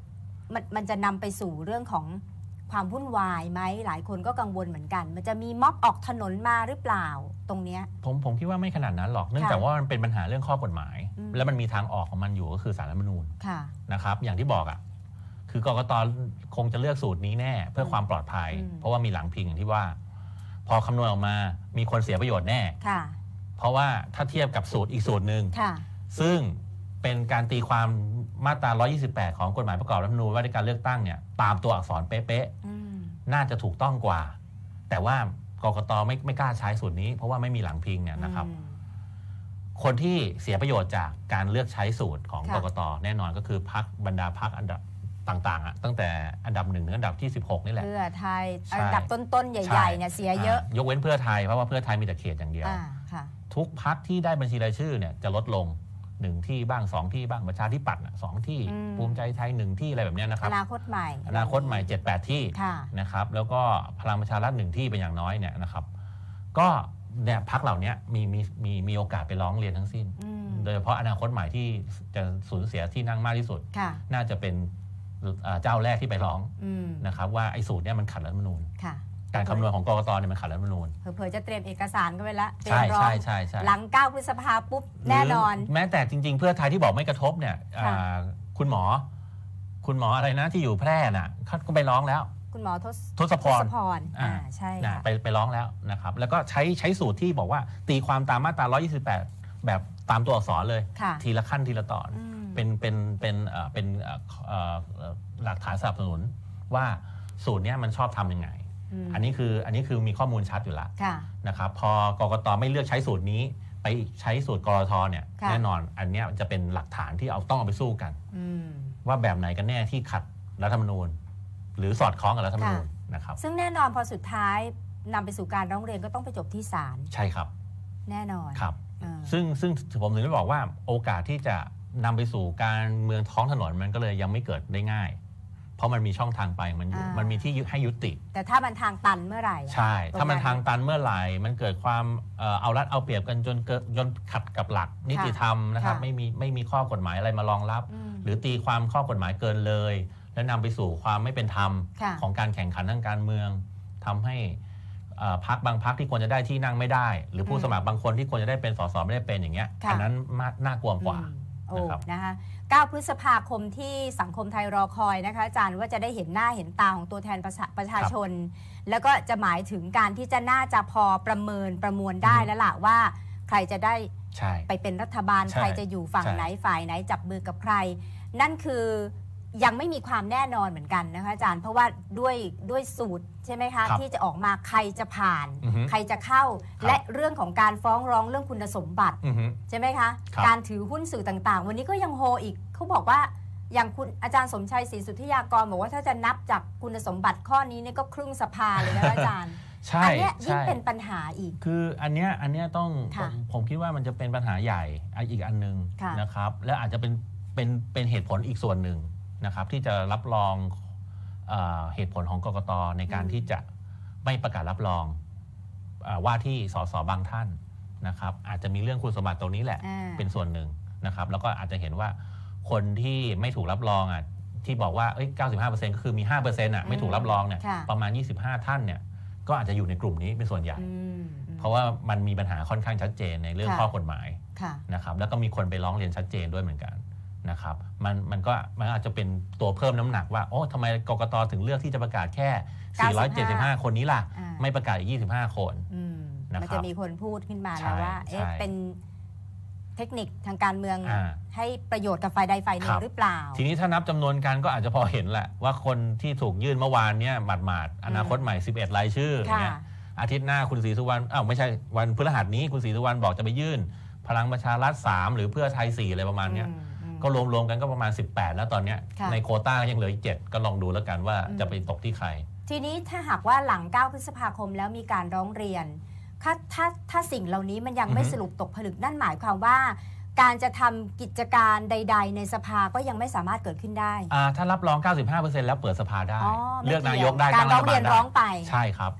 มันจะนำไปสู่เรื่องของความวุ่นวายไหมหลายคนก็กังวลเหมือนกันมันจะมีม็อบออกถนนมาหรือเปล่าตรงเนี้ยผมคิดว่าไม่ขนาดนั้นหรอกเนื่องจากว่ามันเป็นปัญหาเรื่องข้อกฎหมายแล้วมันมีทางออกของมันอยู่ก็คือศาลรัฐธรรมนูญนะครับอย่างที่บอกคือกกต.คงจะเลือกสูตรนี้แน่เพื่อความปลอดภัยเพราะว่ามีหลังพิงอย่างที่ว่าพอคำนวณออกมามีคนเสียประโยชน์แน่เพราะว่าถ้าเทียบกับสูตรอีกสูตรหนึ่งซึ่งเป็นการตีความมาตรา 128 ของกฎหมายประกอบรัฐธรรมนูญว่าด้วยการเลือกตั้งเนี่ยตามตัวอักษรเป๊ะๆน่าจะถูกต้องกว่าแต่ว่ากกต.ไม่กล้าใช้สูตรนี้เพราะว่าไม่มีหลังพิงเนี่ยนะครับคนที่เสียประโยชน์จากการเลือกใช้สูตรของกกต.แน่นอนก็คือพรรคบรรดาพรรคอันดับต่างๆตั้งแต่อันดับ1ถึงอันดับที่16นี่แหละเพื่อไทยอันดับต้นๆใหญ่ๆเนี่ยเสียเยอะยกเว้นเพื่อไทยเพราะว่าเพื่อไทยมีแต่เขตอย่างเดียวทุกพรรคที่ได้บัญชีรายชื่อเนี่ยจะลดลง1ที่บ้าง2ที่บ้างประชาธิปัตย์2ที่ภูมิใจไทย1ที่อะไรแบบนี้นะครับอนาคตใหม่ 7-8 ที่นะครับแล้วก็พลังประชารัฐ1ที่เป็นอย่างน้อยเนี่ยนะครับก็เนี่ยพรรคเหล่านี้มีโอกาสไปร้องเรียนทั้งสิ้นโดยเฉพาะอนาคตใหม่ที่จะสูญเสียที่นั่งมากที่สุดน่าจะเป็นเจ้าแรกที่ไปร้องนะครับว่าไอ้สูตรเนี่ยมันขัดรัฐธรรมนูญการคำนวณของกกต.เนี่ยมันขัดรัฐธรรมนูญเผยจะเตรียมเอกสารกันไว้แล้วใช่หลัง9 พฤษภาปุ๊บแน่นอนแม้แต่จริงๆเพื่อไทยที่บอกไม่กระทบเนี่ยคุณหมออะไรนะที่อยู่แพร่น่ะเขาก็ไปร้องแล้วคุณหมอทศพรใช่ไปร้องแล้วนะครับแล้วก็ใช้สูตรที่บอกว่าตีความตามมาตรา 128 แบบตามตัวอักษรเลยทีละขั้นทีละตอนเป็นหลักฐานสนับสนุนว่าสูตรนี้มันชอบทำยังไงอันนี้คือมีข้อมูลชัดอยู่แล้วนะครับพอกกต.ไม่เลือกใช้สูตรนี้ไปใช้สูตรกรท.เนี่ยแน่นอนอันนี้จะเป็นหลักฐานที่ต้องเอาไปสู้กันว่าแบบไหนกันแน่ที่ขัดรัฐธรรมนูญหรือสอดคล้องกับรัฐธรรมนูญนะครับซึ่งแน่นอนพอสุดท้ายนำไปสู่การร้องเรียนก็ต้องไปจบที่ศาลใช่ครับแน่นอนครับซึ่งผมถึงได้บอกว่าโอกาสที่จะนำไปสู่การเมืองท้องถนนมันก็เลยยังไม่เกิดได้ง่ายเพราะมันมีช่องทางไปมันมีที่ให้ยุติแต่ถ้ามันทางตันเมื่อไหร่ใช่ถ้ามันทางตันเมื่อไหร่มันเกิดความเอารัดเอาเปรียบกันจนขัดกับหลักนิติธรรมนะครับไม่มีข้อกฎหมายอะไรมารองรับหรือตีความข้อกฎหมายเกินเลยและนำไปสู่ความไม่เป็นธรรมของการแข่งขันทางการเมืองทำให้พรรคบางพรรคที่ควรจะได้ที่นั่งไม่ได้หรือผู้สมัครบางคนที่ควรจะได้เป็นสสไม่ได้เป็นอย่างเงี้ยอันนั้นน่ากลัวกว่านะคะ9 พฤษภาคมที่สังคมไทยรอคอยนะคะอาจารย์ว่าจะได้เห็นหน้าเห็นตาของตัวแทนประชาชนแล้วก็จะหมายถึงการที่จะน่าจะพอประมวลได้แล้วล่ะว่าใครจะได้ไปเป็นรัฐบาลใครจะอยู่ฝั่งไหนฝ่ายไหนจับมือกับใครนั่นคือยังไม่มีความแน่นอนเหมือนกันนะคะอาจารย์เพราะว่าด้วยสูตรใช่ไหมคะที่จะออกมาใครจะผ่านใครจะเข้าและเรื่องของการฟ้องร้องเรื่องคุณสมบัติใช่ไหมคะการถือหุ้นสื่อต่างๆวันนี้ก็ยังโฮอีกเขาบอกว่าอย่างคุณอาจารย์สมชัยศรีสุทธิยากรบอกว่าถ้าจะนับจากคุณสมบัติข้อนี้นี่ก็ครึ่งสภาเลยนะอาจารย์อันนี้ยิ่งเป็นปัญหาอีกคืออันเนี้ยต้องผมคิดว่ามันจะเป็นปัญหาใหญ่อีกอันนึงนะครับและอาจจะเป็นเหตุผลอีกส่วนหนึ่งนะครับที่จะรับรองเหตุผลของกกต.ในการที่จะไม่ประกาศรับรองว่าที่สสบางท่านนะครับอาจจะมีเรื่องคุณสมบัติตรงนี้แหละเป็นส่วนหนึ่งนะครับแล้วก็อาจจะเห็นว่าคนที่ไม่ถูกรับรองที่บอกว่า 95% ก็คือมี 5% ไม่ถูกรับรองเนี่ยประมาณ25ท่านเนี่ยก็อาจจะอยู่ในกลุ่มนี้เป็นส่วนใหญ่เพราะว่ามันมีปัญหาค่อนข้างชัดเจนในเรื่องข้อกฎหมายนะครับแล้วก็มีคนไปร้องเรียนชัดเจนด้วยเหมือนกันนะครับมันอาจจะเป็นตัวเพิ่มน้ำหนักว่าโอ้ทำไมกกต.ถึงเลือกที่จะประกาศแค่475คนนี้ล่ะไม่ประกาศอีก25คนมันจะมีคนพูดขึ้นมาแล้วว่าเป็นเทคนิคทางการเมืองให้ประโยชน์กับฝ่ายใดฝ่ายหนึ่งหรือเปล่าทีนี้ถ้านับจำนวนกันก็อาจจะพอเห็นแหละว่าคนที่ถูกยื่นเมื่อวานเนี่ยหมาดอนาคตใหม่11รายชื่อเนี่ยอาทิตย์หน้าคุณศรีสุวรรณไม่ใช่วันพฤหัสนี้คุณศรีสุวรรณบอกจะไปยื่นพลังประชารัฐ3หรือเพื่อไทย4อะไรประมาณนี้ก็รวมๆกันก็ประมาณ18แล้วตอนนี้ในโควต้ายังเหลืออีก7ก็ลองดูแล้วกันว่าจะไปตกที่ใครทีนี้ถ้าหากว่าหลัง9 พฤษภาคมแล้วมีการร้องเรียนถ้าสิ่งเหล่านี้มันยังไม่สรุปตกผลึกนั่นหมายความว่าการจะทำกิจการใดๆในสภาก็ยังไม่สามารถเกิดขึ้นได้ถ้ารับรอง 95% แล้วเปิดสภาได้เลือกนายกได้การร้องเรียนร้องไปใช่ครับ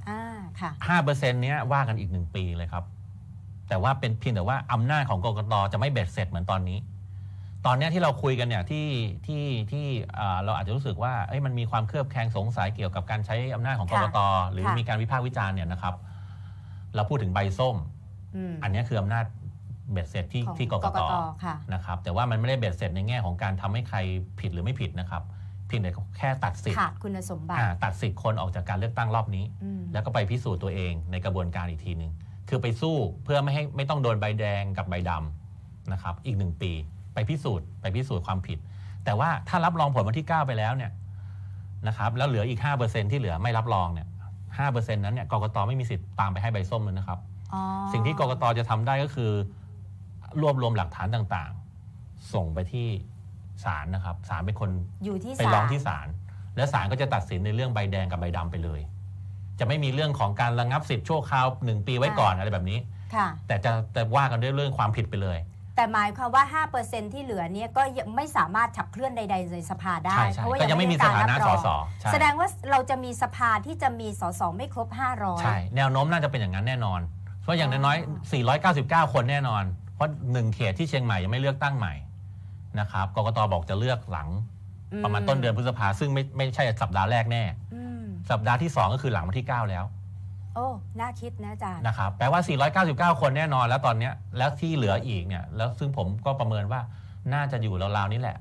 5% เนี้ยว่ากันอีก1ปีเลยครับแต่ว่าเป็นเพียงแต่ว่าอำนาจของกกต.จะไม่เบ็ดเสร็จเหมือนตอนนี้ตอนนี้ที่เราคุยกันเนี่ยที่เราอาจจะรู้สึกว่ามันมีความเคลือบแคลงสงสัยเกี่ยวกับการใช้อำนาจของกกต.หรือมีการวิพากษ์วิจารณ์เนี่ยนะครับเราพูดถึงใบส้มอันนี้คืออำนาจเบ็ดเสร็จที่กกต.นะครับแต่ว่ามันไม่ได้เบ็ดเสร็จในแง่ของการทำให้ใครผิดหรือไม่ผิดนะครับเพียงแต่แค่ตัดสิทธิ์ขาดคุณสมบัติตัดสิทธิ์คนออกจากการเลือกตั้งรอบนี้แล้วก็ไปพิสูจน์ตัวเองในกระบวนการอีกทีนึงคือไปสู้เพื่อไม่ต้องโดนใบแดงกับใบดำนะครับอีก1 ปีไปพิสูจน์ความผิดแต่ว่าถ้ารับรองผลวันที่9ไปแล้วเนี่ยนะครับแล้วเหลืออีก 5% ที่เหลือไม่รับรองเนี่ย 5% นั้นเนี่ยกกต.ไม่มีสิทธิ์ตามไปให้ใบส้มเลยนะครับสิ่งที่กกต.จะทำได้ก็คือรวบรวมหลักฐานต่างๆส่งไปที่ศาลนะครับศาลเป็นคนไปร้องที่ศาลและศาลก็จะตัดสินในเรื่องใบแดงกับใบดำไปเลยจะไม่มีเรื่องของการระงับสิทธิ์ชั่วคราว1 ปีไว้ก่อนอะไรแบบนี้แต่จะว่ากันด้วยเรื่องความผิดไปเลยแต่หมายความว่า 5% ที่เหลือเนี่ยก็ยังไม่สามารถขับเคลื่อนใดๆในสภาได้เพราะว่ายังไม่มีสถานะสสแสดงว่าเราจะมีสภาที่จะมีสสไม่ครบ500 ใช่แนวโน้มน่าจะเป็นอย่างนั้นแน่นอนเพราะอย่างน้อย499 คนแน่นอนเพราะ1 เขตที่เชียงใหม่ยังไม่เลือกตั้งใหม่นะครับกกต.บอกจะเลือกหลังประมาณต้นเดือนพฤษภาซึ่งไม่ใช่สัปดาห์แรกแน่สัปดาห์ที่2ก็คือหลังวันที่9แล้วโอ้น่าคิดนะอาจารย์นะครับแปลว่า499 คนแน่นอนแล้วตอนนี้แล้วที่เหลืออีกเนี่ยแล้วซึ่งผมก็ประเมินว่าน่าจะอยู่ราวๆนี้แหละ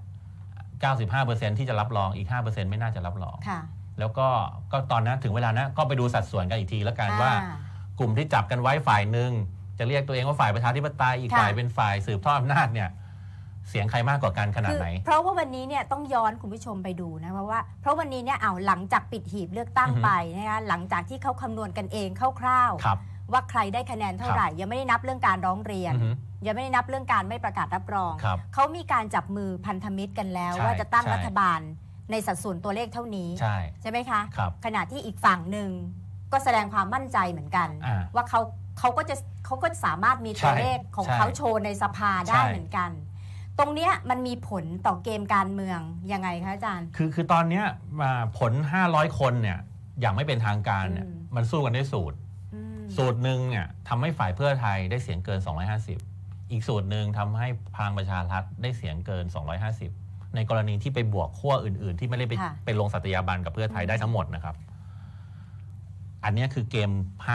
95% ที่จะรับรองอีก 5% ไม่น่าจะรับรองแล้วก็ตอนนั้นถึงเวลานะก็ไปดูสัดส่วนกันอีกทีแล้วกันว่ากลุ่มที่จับกันไว้ฝ่ายหนึ่งจะเรียกตัวเองว่าฝ่ายประชาธิปไตยอีกฝ่ายเป็นฝ่ายสืบทอดอำนาจเนี่ยเสียงใครมากกว่ากันขนาดไหนเพราะว่าวันนี้เนี่ยต้องย้อนคุณผู้ชมไปดูนะเพราะวันนี้เนี่ยหลังจากปิดหีบเลือกตั้งไปนะคะหลังจากที่เขาคำนวณกันเองคร่าวๆว่าใครได้คะแนนเท่าไหร่ยังไม่ได้นับเรื่องการร้องเรียนยังไม่ได้นับเรื่องการไม่ประกาศรับรองเขามีการจับมือพันธมิตรกันแล้วว่าจะตั้งรัฐบาลในสัดส่วนตัวเลขเท่านี้ใช่ไหมคะขณะที่อีกฝั่งหนึ่งก็แสดงความมั่นใจเหมือนกันว่าเขาก็สามารถมีตัวเลขของเขาโชว์ในสภาได้เหมือนกันตรงเนี้ยมันมีผลต่อเกมการเมืองยังไงคะอาจารย์คือตอนเนี้ยผล500 คนเนี่ยอย่างไม่เป็นทางการเนี่ยมันสู้กันด้วยสูตรหนึ่งเนี่ยทำให้ฝ่ายเพื่อไทยได้เสียงเกิน250อีกสูตรหนึ่งทำให้พลังประชารัฐได้เสียงเกิน250ในกรณีที่ไปบวกขั้วอื่นๆที่ไม่ได้ไปลงสัตยาบันกับเพื่อไทยได้ทั้งหมดนะครับอันนี้คือเกม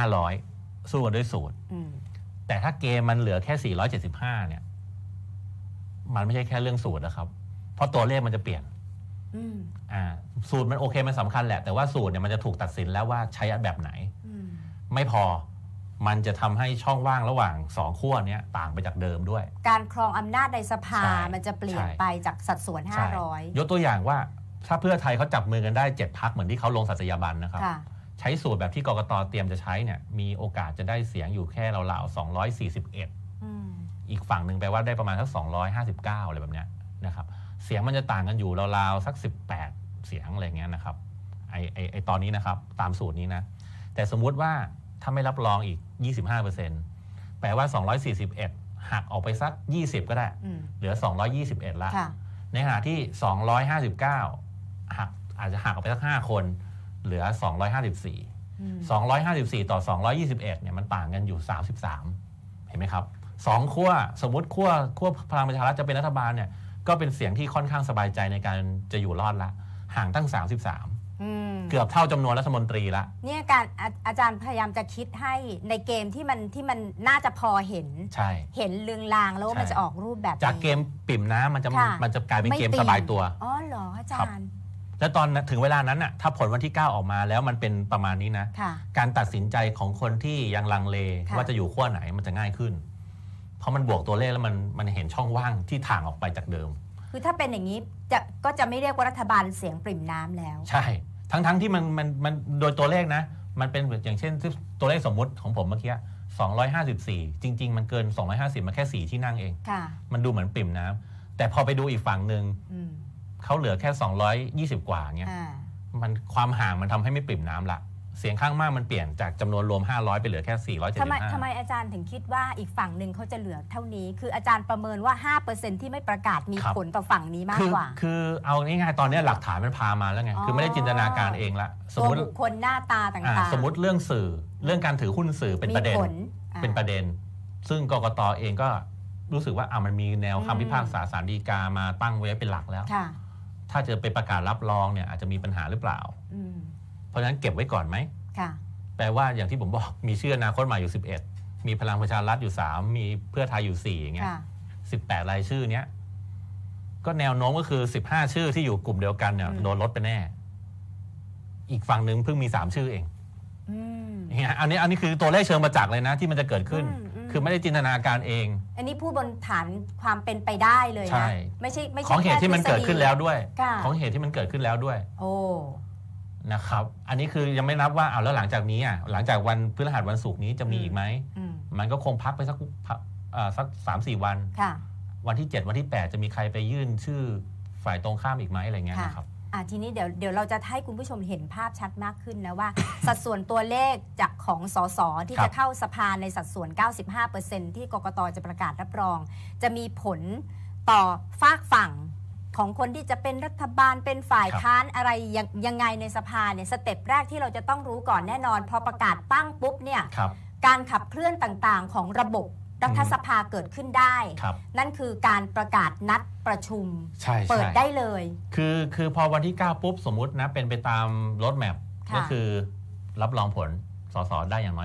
500สู้กันด้วยสูตรแต่ถ้าเกมมันเหลือแค่475เนี่ยมันไม่ใช่แค่เรื่องสูตรนะครับเพราะตัวเลขมันจะเปลี่ยนสูตรมันโอเคมันสำคัญแหละแต่ว่าสูตรเนี่ยมันจะถูกตัดสินแล้วว่าใช้แบบไหนไม่พอมันจะทำให้ช่องว่างระหว่าง2 ขั้วนี้ต่างไปจากเดิมด้วยการครองอำนาจในสภามันจะเปลี่ยนไปจากสัดส่วน500 ยกตัวอย่างว่าถ้าเพื่อไทยเขาจับมือกันได้7 พรรคเหมือนที่เขาลงสัตยาบันนะครับใช้สูตรแบบที่กกต.เตรียมจะใช้เนี่ยมีโอกาสจะได้เสียงอยู่แค่ราวๆ241อีกฝั่งหนึ่งแปลว่าได้ประมาณสัก259อะไรแบบนี้นะครับเสียงมันจะต่างกันอยู่ราวๆสัก18เสียงอะไรเงี้ยนะครับไอตอนนี้นะครับตามสูตรนี้นะแต่สมมุติว่าถ้าไม่รับรองอีก 25% แปลว่า241หักออกไปสัก20ก็ได้เหลือ221ละในขณะที่259อาจจะหักออกไปสัก5คนเหลือ254ต่อ221เนี่ยมันต่างกันอยู่33เห็นไหมครับ2 ขั้วสมมติขั้วพลังประชารัฐจะเป็นรัฐบาลเนี่ยก็เป็นเสียงที่ค่อนข้างสบายใจในการจะอยู่รอดละห่างตั้ง33เกือบเท่าจำนวนรัฐมนตรีละเนี่ยการอาจารย์พยายามจะคิดให้ในเกมที่มันน่าจะพอเห็นเห็นเลืองลางแล้วมันจะออกรูปแบบจากเกมปิ่มน้ำมันจะกลายเป็นเกมสบายตัวอ๋อเหรออาจารย์แล้วตอนถึงเวลานั้นน่ะถ้าผลวันที่9ออกมาแล้วมันเป็นประมาณนี้นะการตัดสินใจของคนที่ยังลังเลว่าจะอยู่ขั้วไหนมันจะง่ายขึ้นเพราะมันบวกตัวเลขแล้วมันเห็นช่องว่างที่ถ่างออกไปจากเดิมคือถ้าเป็นอย่างนี้ก็จะไม่เรียกว่ารัฐบาลเสียงปริ่มน้ำแล้วใช่ทั้งที่มันโดยตัวเลขนะมันเป็นอย่างเช่นตัวเลขสมมุติของผมเมื่อกี้254จริงๆมันเกิน250มาแค่4ที่นั่งเองมันดูเหมือนปริ่มน้ำแต่พอไปดูอีกฝั่งนึงเขาเหลือแค่220กว่าเงี้ยมันความห่างมันทำให้ไม่ปริ่มน้ำละเสียงข้างมากมันเปลี่ยนจากจำนวนรวม500ไปเหลือแค่475 ทำไมอาจารย์ถึงคิดว่าอีกฝั่งหนึ่งเขาจะเหลือเท่านี้คืออาจารย์ประเมินว่า 5% ที่ไม่ประกาศมีผลต่อฝั่งนี้มากกว่าคือเอาง่ายๆตอนนี้หลักฐานมันพามาแล้วไงคือไม่ได้จินตนาการเองละสมมติบุคคลหน้าตาต่างๆสมมติเรื่องสื่อเรื่องการถือหุ้นสื่อเป็นประเด็นซึ่งกกต.เองก็รู้สึกว่ามันมีแนวคำพิพากษาศาลฎีกามาตั้งไว้เป็นหลักแล้วถ้าจะไปประกาศรับรองเนี่ยอาจจะมีปัญหาหรือเปล่าเพราะฉะนั้นเก็บไว้ก่อนไหมแปลว่าอย่างที่ผมบอกมีชื่ออนาคตใหม่อยู่11มีพลังประชารัฐอยู่3มีเพื่อไทยอยู่4อย่างเงี้ย18รายชื่อเนี้ยก็แนวโน้มก็คือ15ชื่อที่อยู่กลุ่มเดียวกันเนี่ยโดนลดไปแน่อีกฝั่งหนึ่งเพิ่งมี3ชื่อเองอันนี้คือตัวเลขเชิงประจักษ์เลยนะที่มันจะเกิดขึ้นคือไม่ได้จินตนาการเองอันนี้พูดบนฐานความเป็นไปได้เลยนะไม่ใช่ของเหตุที่มันเกิดขึ้นแล้วด้วยของเหตุที่มันเกิดขึ้นแล้วด้วยนะครับอันนี้คือยังไม่นับว่าแล้วหลังจากนี้หลังจากวันพฤหัสวันศุกร์นี้จะมีอีกไหมมันก็คงพักไปสัก 3-4 วันวันที่7วันที่8จะมีใครไปยื่นชื่อฝ่ายตรงข้ามอีกไหมอะไรเงี้ยนะครับทีนี้เดี๋ยวเราจะให้คุณผู้ชมเห็นภาพชัดมากขึ้นนะว่า สัดส่วนตัวเลขจากของสสที่จะเข้าสภาในสัดส่วน 95% ที่กกต.จะประกาศรับรองจะมีผลต่อฝากฝั่งของคนที่จะเป็นรัฐบาลเป็นฝ่ายค้านอะไรยังไงในสภาเนี่ยสเต็ปแรกที่เราจะต้องรู้ก่อนแน่นอนพอประกาศปั้งปุ๊บเนี่ยการขับเคลื่อนต่างๆของระบบรัฐสภาเกิดขึ้นได้นั่นคือการประกาศนัดประชุมเปิดได้เลยคือพอวันที่9ปุ๊บสมมุตินะเป็นไปตามรถแมพก็คือรับรองผลสสได้อย่างน้อย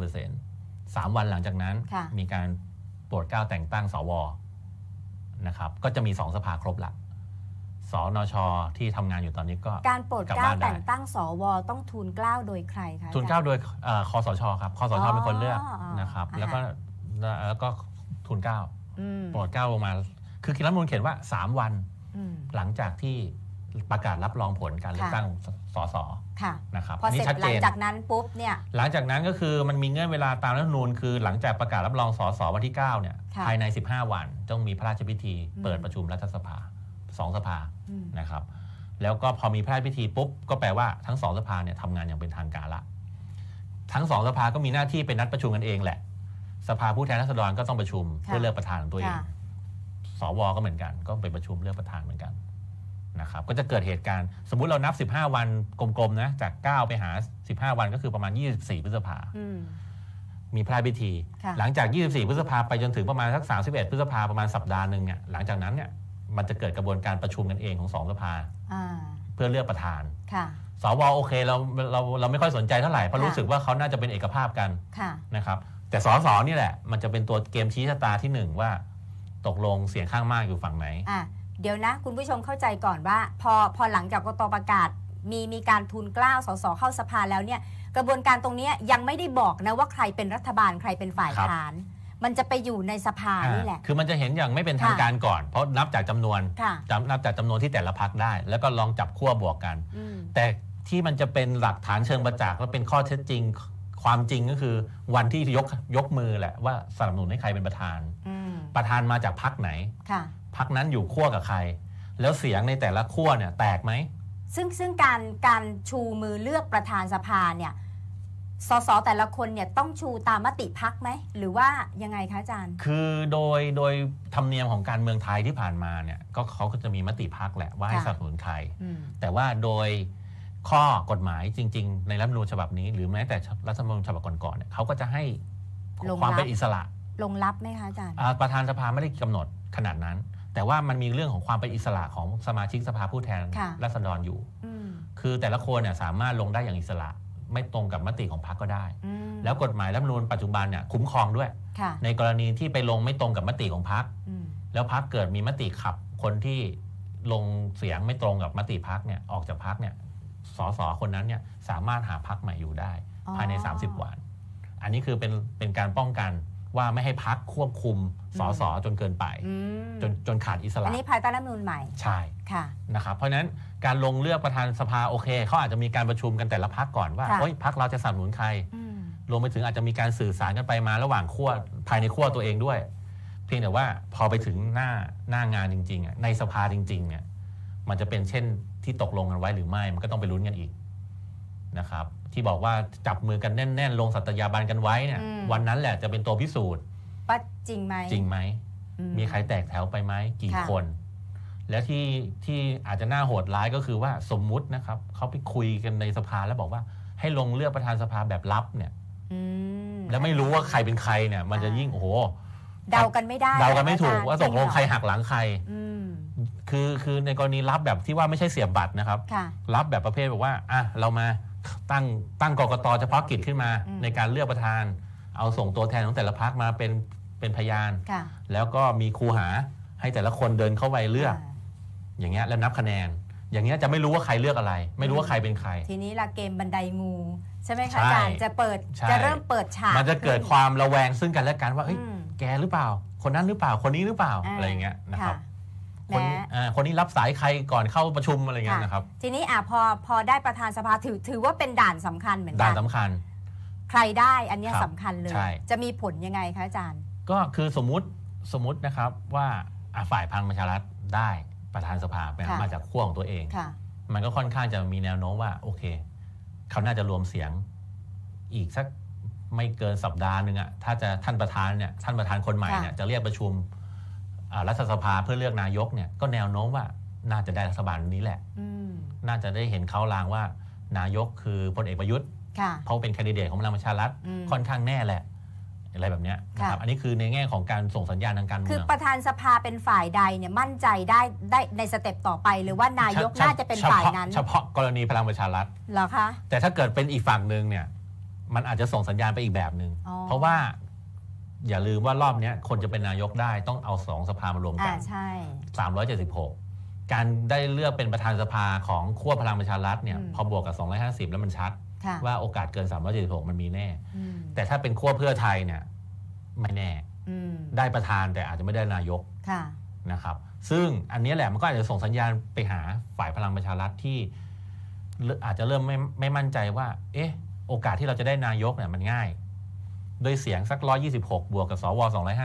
95% 3 วันหลังจากนั้นมีการโปรดเกล้าแต่งตั้งสวนะครับก็จะมี2สภาครบละสนช.ที่ทำงานอยู่ตอนนี้ก็การโปรดเกล้าแต่งตั้งสวต้องทูลเกล้าโดยใครคะทูลเกล้าโดยคสช.ครับคสช.เป็นคนเลือกนะครับแล้วก็ทูลเกล้าโปรดเกล้าลงมาคือรัฐธรรมนูญเขียนว่า3 วันหลังจากที่ประกาศรับรองผลการเลือกตั้งสสนะครับพอเสร็จหลังจากนั้นปุ๊บเนี่ยหลังจากนั้นก็คือมันมีเงื่อนเวลาตามรัฐธรรมนูญคือหลังจากประกาศรับรองสสวันที่9เนี่ยภายใน15 วันต้องมีพระราชพิธีเปิดประชุมรัฐสภา2 สภานะครับแล้วก็พอมีพระราชพิธีปุ๊บก็แปลว่าทั้ง2 สภาเนี่ยทำงานอย่างเป็นทางการละทั้ง2 สภาก็มีหน้าที่เป็นนัดประชุมกันเองแหละสภาผู้แทนราษฎรก็ต้องประชุมเพื่อเลือกประธานของตัวเองสวก็เหมือนกันก็ไปประชุมเลือกประธานเหมือนกันนะครับก็จะเกิดเหตุการณ์สมมุติเรานับ15 วันกลมๆนะจาก9ไปหา15 วันก็คือประมาณ24 พฤษภามีพระราชพิธีหลังจาก24 พฤษภาไปจนถึงประมาณสัก31 พฤษภาประมาณสัปดาห์นึงเนี่ยหลังจากนั้นเนี่ยมันจะเกิดกระบวนการประชุมกันเองของ2 สภาเพื่อเลือกประธานสวโอเคเราไม่ค่อยสนใจเท่าไหร่เพราะรู้สึกว่าเขาน่าจะเป็นเอกภาพกันนะครับแต่สสนี่แหละมันจะเป็นตัวเกมชี้ชะตาที่1ว่าตกลงเสียงข้างมากอยู่ฝั่งไหนเดี๋ยวนะคุณผู้ชมเข้าใจก่อนว่าพอหลังจากกกต.ประกาศมีการทูลเกล้าสสเข้าสภาแล้วเนี่ยกระบวนการตรงนี้ยังไม่ได้บอกนะว่าใครเป็นรัฐบาลใครเป็นฝ่ายค้านมันจะไปอยู่ในสภานี่แหละคือมันจะเห็นอย่างไม่เป็นทางการก่อนเพราะนับจากจำนวนที่แต่ละพรรคได้แล้วก็ลองจับขั้วบวกกันแต่ที่มันจะเป็นหลักฐานเชิงประจักษ์และเป็นข้อเท็จจริงความจริงก็คือวันที่ยกมือแหละว่าสนับสนุนให้ใครเป็นประธานมาจากพรรคไหนพรรคนั้นอยู่ขั้วกับใครแล้วเสียงในแต่ละขั้วเนี่ยแตกไหมซึ่งการชูมือเลือกประธานสภาเนี่ยสสแต่ละคนเนี่ยต้องชูตามมติพรรคไหมหรือว่ายังไงคะอาจารย์คือโดยธรรมเนียมของการเมืองไทยที่ผ่านมาเนี่ยก็เขาก็จะมีมติพรรคแหละว่าให้สนับสนุนใครแต่ว่าโดยข้อกฎหมายจริงๆในรัฐธรรมนูญฉบับนี้หรือแม้แต่รัฐธรรมนูญฉบับก่อนๆเนี่ยเขาก็จะให้ความเป็นอิสระลงรับไหมคะอาจารย์ประธานสภาไม่ได้กำหนดขนาดนั้นแต่ว่ามันมีเรื่องของความเป็นอิสระของสมาชิกสภาผู้แทนราษฎรอยู่คือแต่ละคนเนี่ยสามารถลงได้อย่างอิสระไม่ตรงกับมติของพรรคก็ได้แล้วกฎหมายรัฐธรรมนูญปัจจุบันเนี่ยคุ้มครองด้วยในกรณีที่ไปลงไม่ตรงกับมติของพรรคแล้วพรรคเกิดมีมติขับคนที่ลงเสียงไม่ตรงกับมติพรรคเนี่ยออกจากพรรคเนี่ยสสคนนั้นเนี่ยสามารถหาพรรคใหม่อยู่ได้ภายใน30 วันอันนี้คือเป็นการป้องกันว่าไม่ให้พรรคควบคุมสสจนเกินไปจนขาดอิสระอันนี้ภายใต้รัฐธรรมนูญใหม่ใช่นะครับเพราะฉะนั้นการลงเลือกประธานสภาโอเคเขาอาจจะมีการประชุมกันแต่ละพรรคก่อนว่าพรรคเราจะสนับสนุนใครรวมไปถึงอาจจะมีการสื่อสารกันไปมาระหว่างขั้วภายในขั้วตัวเองด้วยเพียงแต่ว่าพอไปถึงหน้างานจริงๆในสภาจริงๆเนี่ยมันจะเป็นเช่นที่ตกลงกันไว้หรือไม่มันก็ต้องไปลุ้นกันอีกนะครับที่บอกว่าจับมือกันแน่นๆลงสัตยาบันกันไว้เนี่ยวันนั้นแหละจะเป็นตัวพิสูจน์ว่าจริงไหมมีใครแตกแถวไปไหมกี่คนแล้วที่อาจจะน่าโหดร้ายก็คือว่าสมมุตินะครับเขาไปคุยกันในสภาแล้วบอกว่าให้ลงเลือกประธานสภาแบบลับเนี่ยแล้วไม่รู้ว่าใครเป็นใครเนี่ยมันจะยิ่งโอ้โหเดากันไม่ได้เดากันไม่ถูกว่าตกลงใครหักหลังใครคือในกรณีรับแบบที่ว่าไม่ใช่เสียบบัตรนะครับรับแบบประเภทบอกว่าเรามาตั้งกกต.เฉพาะกิจขึ้นมาในการเลือกประธานเอาส่งตัวแทนของแต่ละพรรคมาเป็นพยานแล้วก็มีคูหาให้แต่ละคนเดินเข้าไปเลือกอย่างเงี้ยแล้วนับคะแนนอย่างเงี้ยจะไม่รู้ว่าใครเลือกอะไรไม่รู้ว่าใครเป็นใครทีนี้ละเกมบันไดงูใช่ไหมคะอาจารย์จะเริ่มเปิดฉากมันจะเกิดความระแวงซึ่งกันและกันว่าแกหรือเปล่าคนนั้นหรือเปล่าคนนี้หรือเปล่าอะไรอย่างเงี้ยนะครับคนนี้รับสายใครก่อนเข้าประชุมอะไรเงี้ยนะครับทีนี้พอได้ประธานสภาถือว่าเป็นด่านสำคัญเหมือนกันด่านสำคัญใครได้อันนี้สำคัญเลยจะมีผลยังไงคะอาจารย์ก็คือสมมุตินะครับว่าฝ่ายพลังประชารัฐได้ประธานสภามาจากขั้วของตัวเองมันก็ค่อนข้างจะมีแนวโน้มว่าโอเคเขาน่าจะรวมเสียงอีกสักไม่เกินสัปดาห์นึงถ้าจะท่านประธานคนใหม่เนี่ยจะเรียกประชุมรัฐสภาเพื่อเลือกนายกเนี่ยก็แนวโน้มว่าน่าจะได้รัฐบาลนี้แหละน่าจะได้เห็นเขาลางว่านายกคือพลเอกประยุทธ์เพราะเป็นแคนดิเดตของพลังประชารัฐค่อนข้างแน่แหละอะไรแบบนี้นะครับอันนี้คือในแง่ของการส่งสัญญาณทางการเมืองคือประธานสภาเป็นฝ่ายใดเนี่ยมั่นใจได้ในสเต็ปต่อไปหรือว่านายกน่าจะเป็นฝ่ายนั้นเฉพาะกรณีพลังประชารัฐเหรอคะแต่ถ้าเกิดเป็นอีกฝั่งหนึ่งเนี่ยมันอาจจะส่งสัญญาณไปอีกแบบหนึ่งเพราะว่าอย่าลืมว่ารอบนี้คนจะเป็นนายกได้ต้องเอา2สภามารวมกันใช่ 376การได้เลือกเป็นประธานสภาของขั้วพลังประชารัฐเนี่ยพอบวกกับ250แล้วมันชัดว่าโอกาสเกิน376มันมีแน่แต่ถ้าเป็นขั้วเพื่อไทยเนี่ยไม่แน่ได้ประธานแต่อาจจะไม่ได้นายกนะครับซึ่งอันนี้แหละมันก็อาจจะส่งสัญญาณไปหาฝ่ายพลังประชารัฐที่อาจจะเริ่มไม่มั่นใจว่าโอกาสที่เราจะได้นายกเนี่ยมันง่ายโดยเสียงสัก126บวกกับสว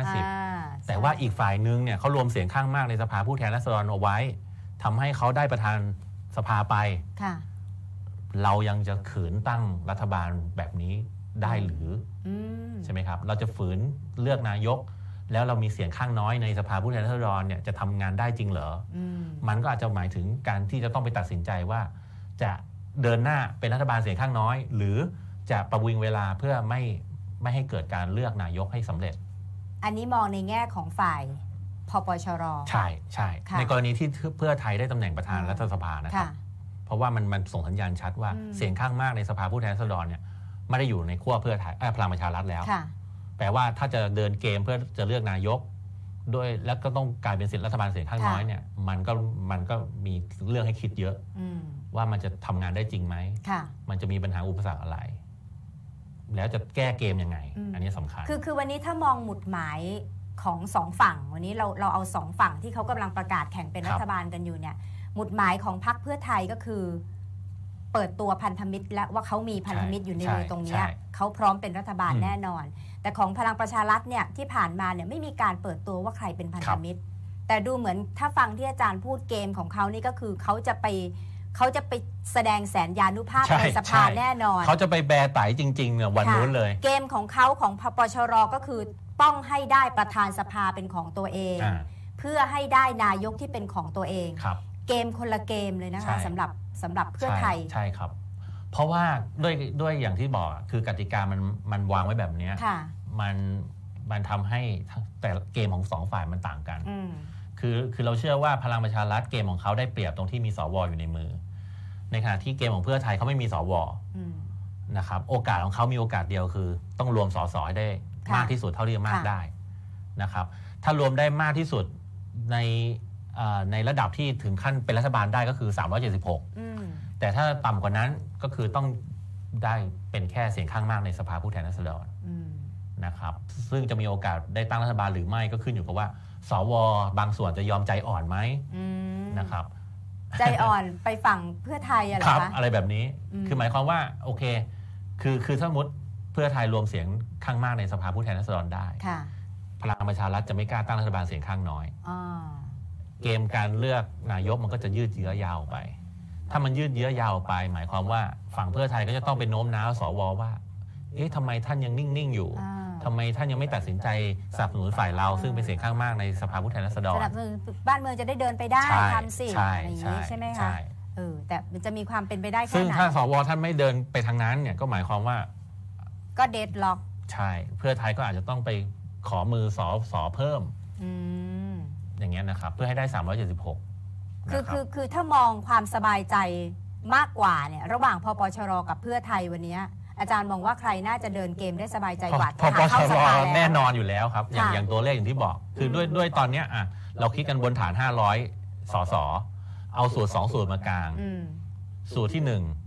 250แต่ว่าอีกฝ่ายนึงเนี่ยเขารวมเสียงข้างมากในสภาผู้แทนราษฎรเอาไว้ทำให้เขาได้ประธานสภาไปเรายังจะขืนตั้งรัฐบาลแบบนี้ได้หรือใช่ไหมครับเราจะฝืนเลือกนายกแล้วเรามีเสียงข้างน้อยในสภาผู้แทนราษฎรเนี่ยจะทำงานได้จริงเหรอมันก็อาจจะหมายถึงการที่จะต้องไปตัดสินใจว่าจะเดินหน้าเป็นรัฐบาลเสียงข้างน้อยหรือจะประวิงเวลาเพื่อไม่ให้เกิดการเลือกนายกให้สำเร็จอันนี้มองในแง่ของฝ่ายพปชรใช่ในกรณีที่เพื่อไทยได้ตำแหน่งประธานรัฐสภานะครับเพราะว่ามันส่งสัญญาณชัดว่าเสียงข้างมากในสภาผู้แทนราษฎรเนี่ยไม่ได้อยู่ในขั้วเพื่อไทยพลังประชารัฐแล้วแปลว่าถ้าจะเดินเกมเพื่อจะเลือกนายกด้วยแล้วก็ต้องกลายเป็นรัฐบาลเสียงข้างน้อยเนี่ยมันก็มีเรื่องให้คิดเยอะว่ามันจะทำงานได้จริงไหมมันจะมีปัญหาอุปสรรคอะไรแล้วจะแก้เกมยังไงอันนี้สำคัญคือวันนี้ถ้ามองหมุดหมายของ2ฝั่งวันนี้เราเอา2ฝั่งที่เขากำลังประกาศแข่งเป็นรัฐบาลกันอยู่เนี่ยหมุดหมายของพรรคเพื่อไทยก็คือเปิดตัวพันธมิตรและว่าเขามีพันธมิตรอยู่ในมือตรงนี้เขาพร้อมเป็นรัฐบาลแน่นอนแต่ของพลังประชารัฐเนี่ยที่ผ่านมาเนี่ยไม่มีการเปิดตัวว่าใครเป็นพันธมิตรแต่ดูเหมือนถ้าฟังที่อาจารย์พูดเกมของเขานี่ก็คือเขาจะไปแสดงแสนยานุภาพในสภาแน่นอนเขาจะไปแบร์ไตจริงๆเนี่ยวันนู้นเลยเกมของเขาของพปชรก็คือต้องให้ได้ประธานสภาเป็นของตัวเองเพื่อให้ได้นายกที่เป็นของตัวเองเกมคนละเกมเลยนะคะสำหรับเพื่อไทยใช่ครับเพราะว่าด้วยอย่างที่บอกคือกติกามันวางไว้แบบนี้มันทำให้แต่เกมของ2ฝ่ายมันต่างกันคือเราเชื่อว่าพลังประชารัฐเกมของเขาได้เปรียบตรงที่มีสวอยู่ในมือในขณะที่เกมของเพื่อไทยเขาไม่มีสวนะครับโอกาสของเขามีโอกาสเดียวคือต้องรวมสสให้ได้มากที่สุดเท่าที่จะมากได้นะครับถ้ารวมได้มากที่สุดในระดับที่ถึงขั้นเป็นรัฐบาลได้ก็คือ376แต่ถ้าต่ำกว่านั้นก็คือต้องได้เป็นแค่เสียงข้างมากในสภาผู้แทนราษฎรนะครับซึ่งจะมีโอกาสได้ตั้งรัฐบาลหรือไม่ก็ขึ้นอยู่กับว่าสวบางส่วนจะยอมใจอ่อนไหมนะครับใจอ่อนไปฝั่งเพื่อไทยอะไรคะอะไรแบบนี้คือหมายความว่าโอเคคือสมมติเพื่อไทยรวมเสียงข้างมากในสภาผู้แทนราษฎรได้พลังประชารัฐจะไม่กล้าตั้งรัฐบาลเสียงข้างน้อยเกมการเลือกนายกมันก็จะยืดเยื้อยาวไปถ้ามันยืดเยื้อยาวไปหมายความว่าฝั่งเพื่อไทยก็จะต้องไปโน้มน้าวสวว่าทำไมท่านยังนิ่งๆอยู่ทำไมท่านยังไม่ตัดสินใจสนับสนุนฝ่ายเราซึ่งเป็นเสียงข้างมากในสภาผู้แทนราษฎรสนับสนุนบ้านเมืองจะได้เดินไปได้ทำสิอะไรอย่างนี้ใช่ไหมคะแต่มันจะมีความเป็นไปได้แค่ไหนซึ่งถ้าสวท่านไม่เดินไปทางนั้นเนี่ยก็หมายความว่าก็เดดล็อกใช่เพื่อไทยก็อาจจะต้องไปขอมือสอเพิ่มอย่างเงี้ยนะครับเพื่อให้ได้376 คือถ้ามองความสบายใจมากกว่าเนี่ยระหว่างพปชรกับเพื่อไทยวันนี้อาจารย์มองว่าใครน่าจะเดินเกมได้สบายใจกว่าพปชรแน่นอนอยู่แล้วครับอย่างตัวเลขอย่างที่บอกคือด้วยตอนนี้เราคิดกันบนฐาน500สสเอาสูตร2สูตรมากลางสูตรที่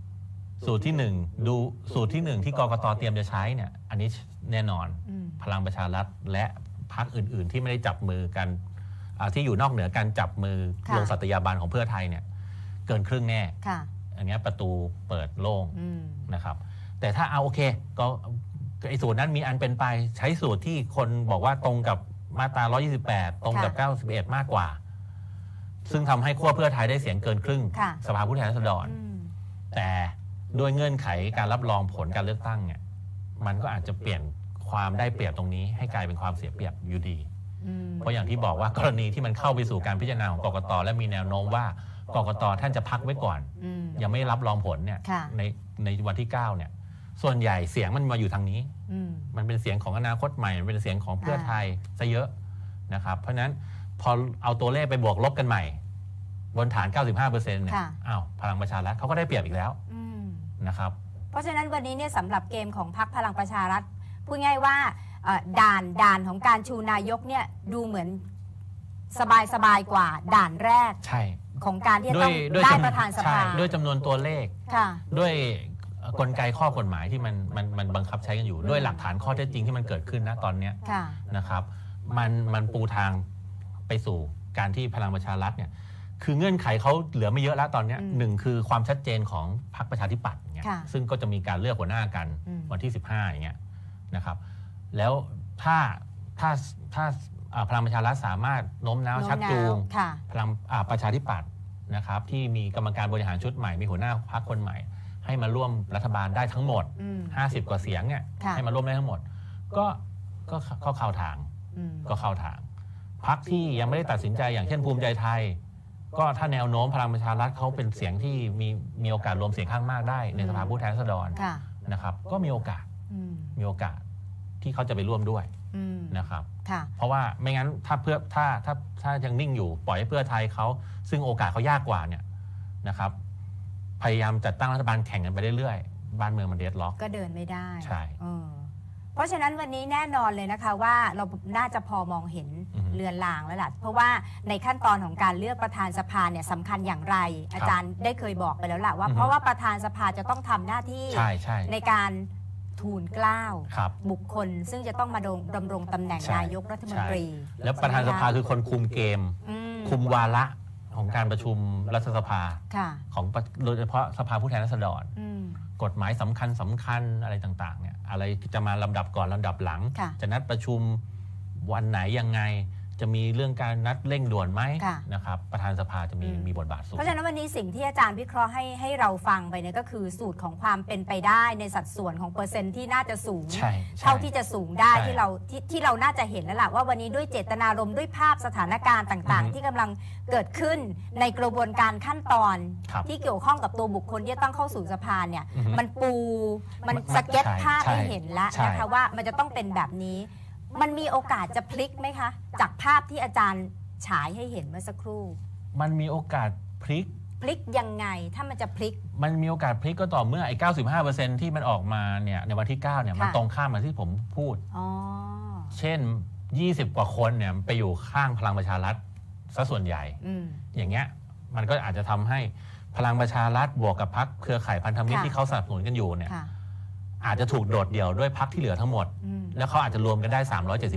1ดูสูตรที่1ที่กกต.เตรียมจะใช้เนี่ยอันนี้แน่นอนพลังประชารัฐและพรรคอื่นๆที่ไม่ได้จับมือกันที่อยู่นอกเหนือการจับมือลงสัตยาบันของเพื่อไทยเนี่ยเกินครึ่งแน่อันนี้ประตูเปิดโล่งนะครับแต่ถ้าเอาโอเคก็ไอ้สูตรนั้นมีอันเป็นไปใช้สูตรที่คนบอกว่าตรงกับมาตรา128ตรงกับ91มากกว่าซึ่งทำให้ขั้วเพื่อไทยได้เสียงเกินครึ่งสภาผู้แทนราษฎรแต่ด้วยเงื่อนไขการรับรองผลการเลือกตั้งเนี่ยมันก็อาจจะเปลี่ยนความได้เปรียบตรงนี้ให้กลายเป็นความเสียเปรียบอยู่ดีเพราะอย่างที่บอกว่ากรณีที่มันเข้าไปสู่การพิจารณาของกกต.และมีแนวโน้มว่ากกต.ท่านจะพักไว้ก่อนยังไม่รับรองผลเนี่ยในวันที่9เนี่ยส่วนใหญ่เสียงมันมาอยู่ทางนี้มันเป็นเสียงของอนาคตใหม่มันเป็นเสียงของเพื่อไทยซะเยอะนะครับเพราะฉะนั้นพอเอาตัวเลขไปบวกลบกันใหม่บนฐาน 95% เนี่ยพลังประชารัฐเขาก็ได้เปรียบอีกแล้วนะครับเพราะฉะนั้นวันนี้เนี่ยสำหรับเกมของพรรคพลังประชารัฐพูดง่ายว่าด่านของการชูนายกเนี่ยดูเหมือนสบายกว่าด่านแรกของการที่ต้องได้ประธานสภาด้วยจำนวนตัวเลขด้วยกลไกข้อกฎหมายที่มันบังคับใช้กันอยู่ด้วยหลักฐานข้อเท็จจริงที่มันเกิดขึ้นนะตอนนี้นะครับมันปูทางไปสู่การที่พลังประชารัฐเนี่ยคือเงื่อนไขเขาเหลือไม่เยอะแล้วตอนนี้หนึ่งคือความชัดเจนของพรรคประชาธิปัตย์อย่างเงี้ยซึ่งก็จะมีการเลือกหัวหน้ากันวันที่15อย่างเงี้ยนะครับแล้วถ้าพลังประชารัฐสามารถโน้มน้าวชักจูงพลังประชาธิปัตย์นะครับที่มีกรรมการบริหารชุดใหม่มีหัวหน้าพรรคคนใหม่ให้มาร่วมรัฐบาลได้ทั้งหมด50กว่าเสียงเนี่ยให้มาร่วมได้ทั้งหมดก็เข้าทางพรรคที่ยังไม่ได้ตัดสินใจอย่างเช่นภูมิใจไทยก็ถ้าแนวโน้มพลังประชารัฐเขาเป็นเสียงที่มีโอกาสรวมเสียงข้างมากได้ในสภาผู้แทนราษฎรนะครับก็มีโอกาสที่เขาจะไปร่วมด้วยนะครับเพราะว่าไม่งั้นถ้ายังนิ่งอยู่ปล่อยให้เพื่อไทยเขาซึ่งโอกาสเขายากกว่าเนี่ยนะครับพยายามจัดตั้งรัฐบาลแข่งกันไปเรื่อยๆบ้านเมืองมันเดดล็อกก็เดินไม่ได้ใช่เพราะฉะนั้นวันนี้แน่นอนเลยนะคะว่าเราน่าจะพอมองเห็นเรือนรางแล้วล่ะเพราะว่าในขั้นตอนของการเลือกประธานสภาเนี่ยสำคัญอย่างไรอาจารย์ได้เคยบอกไปแล้วล่ะว่าเพราะว่าประธานสภาจะต้องทำหน้าที่ในการทูลเกล้าบุคคลซึ่งจะต้องมาดำรงตำแหน่งนายกรัฐมนตรีแล้วประธานสภาคือคนคุมเกมคุมวาระของการประชุมรัฐสภาของโดยเฉพาะสภาผู้แทนราษฎรกฎหมายสำคัญอะไรต่างๆเนี่ยอะไรจะมาลำดับก่อนลำดับหลังจะนัดประชุมวันไหนยังไงจะมีเรื่องการนัดเร่งด่วนไหมนะครับประธานสภาจะมีบทบาทสูงเพราะฉะนั้นวันนี้สิ่งที่อาจารย์วิเคราะห์ให้เราฟังไปเนี่ยก็คือสูตรของความเป็นไปได้ในสัดส่วนของเปอร์เซ็นต์ที่น่าจะสูงเท่าที่จะสูงได้ที่เราน่าจะเห็นแล้วล่ะว่าวันนี้ด้วยเจตนารมณ์ด้วยภาพสถานการณ์ต่างๆที่กำลังเกิดขึ้นในกระบวนการขั้นตอนที่เกี่ยวข้องกับตัวบุคคลที่ต้องเข้าสู่สภาเนี่ยมันสเก็ตภาพให้เห็นแล้วนะคะว่ามันจะต้องเป็นแบบนี้มันมีโอกาสจะพลิกไหมคะจากภาพที่อาจารย์ฉายให้เห็นเมื่อสักครู่มันมีโอกาสพลิกยังไงถ้ามันจะพลิกมันมีโอกาสพลิกก็ต่อเมื่อไอ้ 95% ที่มันออกมาเนี่ยในวันที่9เนี่ยมันตรงข้ามกับที่ผมพูดเช่น20กว่าคนเนี่ยไปอยู่ข้างพลังประชารัฐซะส่วนใหญ่อย่างเงี้ยมันก็อาจจะทำให้พลังประชารัฐบวกกับพรรคเครือข่ายพันธมิตรที่เขาสนับสนุนกันอยู่เนี่ยอาจจะถูกโดดเดี่ยวด้วยพรรคที่เหลือทั้งหมดแล้วเขาอาจจะรวมกันได้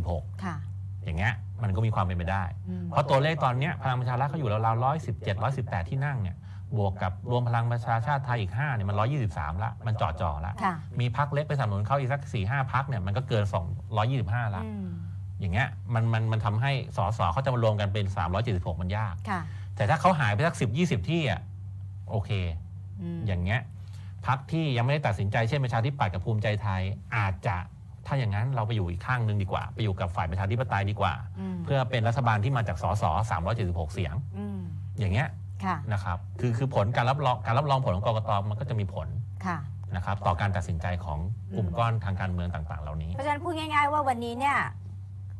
376อย่างเงี้ยมันก็มีความเป็นไปได้เพราะตัวเลขตอนนี้พลังประชารัฐเขาอยู่ราวๆ117-118ที่นั่งเนี่ยบวกกับรวมพลังประชาชาติไทยอีก5เนี่ยมัน123ละมันจ่อละมีพรรคเล็กไปสนับสนุนเขาอีกสัก 4-5 พรรคเนี่ยมันก็เกิน125ละอย่างเงี้ยมันทำให้สสเขาจะมารวมกันเป็น376มันยากแต่ถ้าเขาหายไปสัก10-20ที่อ่ะโอเคอย่างเงี้ยพรรคที่ยังไม่ได้ตัดสินใจเช่นประชาธิปัตย์กับภูมิใจไทยอาจจะถ้าอย่างนั้นเราไปอยู่อีกข้างนึงดีกว่าไปอยู่กับฝ่ายประชาธิปไตยดีกว่าเพื่อเป็นรัฐบาลที่มาจากสส376เสียงอย่างเงี้ยนะครับคือผลการรับรองผลของกกต.มันก็จะมีผลนะครับต่อการตัดสินใจของกลุ่มก้อนทางการเมืองต่างๆเหล่านี้เพราะฉะนั้นพูดง่ายๆว่าวันนี้เนี่ย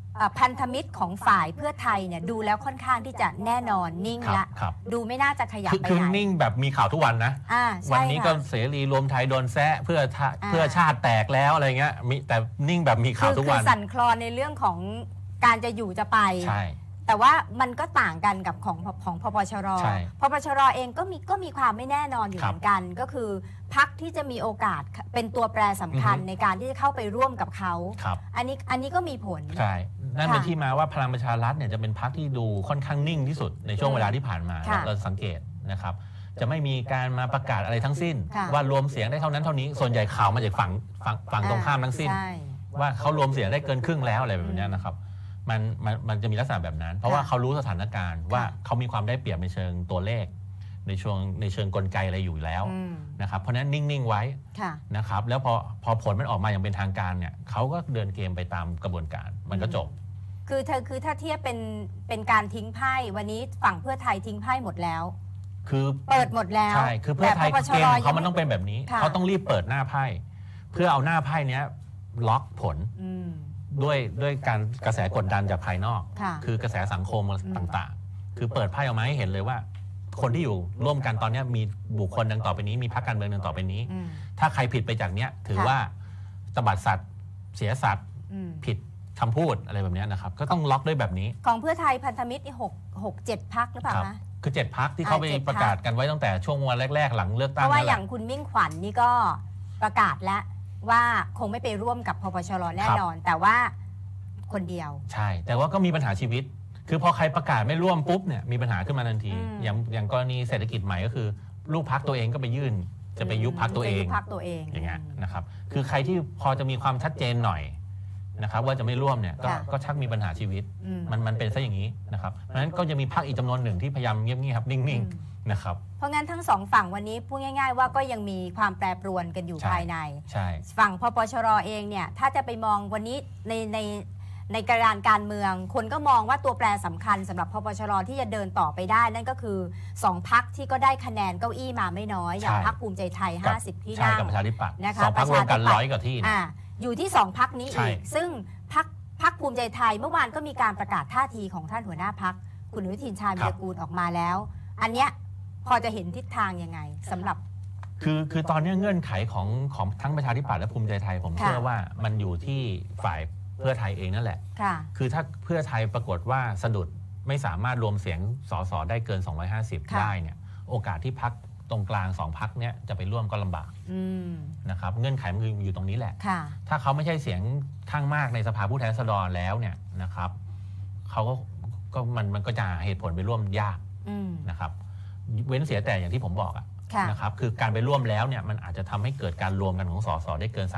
พันธมิตรของฝ่ายเพื่อไทยเนี่ยดูแล้วค่อนข้างที่จะแน่นอนนิ่งละดูไม่น่าจะขยับไปไหนคือนิ่งแบบมีข่าวทุกวันนะวันนี้ก็เสรีรวมไทยโดนแซะเพื่อชาติแตกแล้วอะไรเงี้ยแต่นิ่งแบบมีข่าวทุกวันคือสั่นคลอนในเรื่องของการจะอยู่จะไปแต่ว่ามันก็ต่างกันกับของพปชรพปชรเองก็มีความไม่แน่นอนอยู่เหมือนกันก็คือพรรคที่จะมีโอกาสเป็นตัวแปรสำคัญในการที่จะเข้าไปร่วมกับเขาอันนี้ก็มีผลใช่นั่นเป็นที่มาว่าพลังประชารัฐเนี่ยจะเป็นพรรคที่ดูค่อนข้างนิ่งที่สุดในช่วงเวลาที่ผ่านมาเราสังเกตนะครับจะไม่มีการมาประกาศอะไรทั้งสิ้นว่ารวมเสียงได้เท่านั้นเท่านี้ส่วนใหญ่ข่าวมาจากฝั่งตรงข้ามทั้งสิ้นว่าเขารวมเสียงได้เกินครึ่งแล้วอะไรแบบนี้นะครับมันจะมีลักษณะแบบนั้นเพราะว่าเขารู้สถานการณ์ว่าเขามีความได้เปรียบในเชิงตัวเลขในเชิงกลไกอะไรอยู่แล้วนะครับเพราะนั้นนิ่งๆไว้นะครับแล้วพอผลมันออกมาอย่างเป็นทางการเนี่ยเขาก็เดินเกมไปตามกระบวนการมันก็จบคือถ้าเทียบเป็นการทิ้งไพ่วันนี้ฝั่งเพื่อไทยทิ้งไพ่หมดแล้วคือเปิดหมดแล้วใช่คือเพื่อไทยเกมเขามันต้องเป็นแบบนี้เขาต้องรีบเปิดหน้าไพ่เพื่อเอาหน้าไพ่เนี้ยล็อกผลด้วยการกระแสกดดันจากภายนอกคือกระแสสังคมต่างๆคือเปิดไพ่ออกมาให้เห็นเลยว่าคนที่อยู่ร่วมกันตอนนี้มีบุคคลดังต่อไปนี้มีพรรคการเมืองดังต่อไปนี้ถ้าใครผิดไปจากเนี้ยถือว่าตบัดสัตว์เสียสัตว์ผิดคำพูดอะไรแบบนี้นะครับก็ต้องล็อกด้วยแบบนี้ของเพื่อไทยพันธมิตร6-7 พรรคหรือเปล่าคะคือ7 พรรคที่เขาไปประกาศกันไว้ตั้งแต่ช่วงวันแรกๆหลังเลือกตั้งเพราะว่าอย่างคุณมิ่งขวัญนี่ก็ประกาศแล้วว่าคงไม่ไปร่วมกับพปชรแน่นอนแต่ว่าคนเดียวใช่แต่ว่าก็มีปัญหาชีวิตคือพอใครประกาศไม่ร่วมปุ๊บเนี่ยมีปัญหาขึ้นมาทันทีอย่างกรณีเศรษฐกิจใหม่ก็คือลูกพรรคตัวเองก็ไปยื่นจะไปยุบพรรคตัวเองอย่างเงี้ยนะครับคือใครที่พอจะมีความชัดเจนหน่อยนะครับว่าจะไม่ร่วมเนี่ยก็ชักมีปัญหาชีวิตมันเป็นซะอย่างนี้นะครับเพราะฉะนั้นก็จะมีพรรคอีกจำนวนหนึ่งที่พยายามเงียบๆครับนิ่งๆนะครับเพราะงั้นทั้งสองฝั่งวันนี้พูดง่ายๆว่าก็ยังมีความแปรปรวนกันอยู่ภายในฝั่งพปชรเองเนี่ยถ้าจะไปมองวันนี้ในกระดานการเมืองคนก็มองว่าตัวแปรสำคัญสำหรับพปชรที่จะเดินต่อไปได้นั่นก็คือ2 พรรคที่ก็ได้คะแนนเก้าอี้มาไม่น้อยอย่างพรรคภูมิใจไทย50 ที่นั่งกับประชาธิปัตย์นะคะ 2 พรรครวมกัน100 กว่าที่อยู่ที่2 พรรคนี้อีกซึ่งพรรคภูมิใจไทยเมื่อวานก็มีการประกาศท่าทีของท่านหัวหน้าพรรคคุณอนุทินชาญวีรกูลออกมาแล้วอันเนี้ยพอจะเห็นทิศทางยังไงสำหรับคือตอนนี้เงื่อนไขของทั้งประชาธิปัตย์และภูมิใจไทยผมเชื่อว่ามันอยู่ที่ฝ่ายเพื่อไทยเองนั่นแหละคือถ้าเพื่อไทยปรากฏว่าสะดุดไม่สามารถรวมเสียงสสได้เกิน250ได้เนี่ยโอกาสที่พรรคตรงกลาง2 พรรคเนี้ยจะไปร่วมก็ลำบากนะครับเงื่อนไขมันอยู่ตรงนี้แหละถ้าเขาไม่ใช่เสียงข้างมากในสภาผู้แทนราษฎรแล้วเนี่ยนะครับเขาก็มันก็จะเหตุผลไปร่วมยากนะครับเว้นเสียแต่อย่างที่ผมบอกนะครับคือการไปร่วมแล้วเนี่ยมันอาจจะทำให้เกิดการรวมกันของสสได้เกิน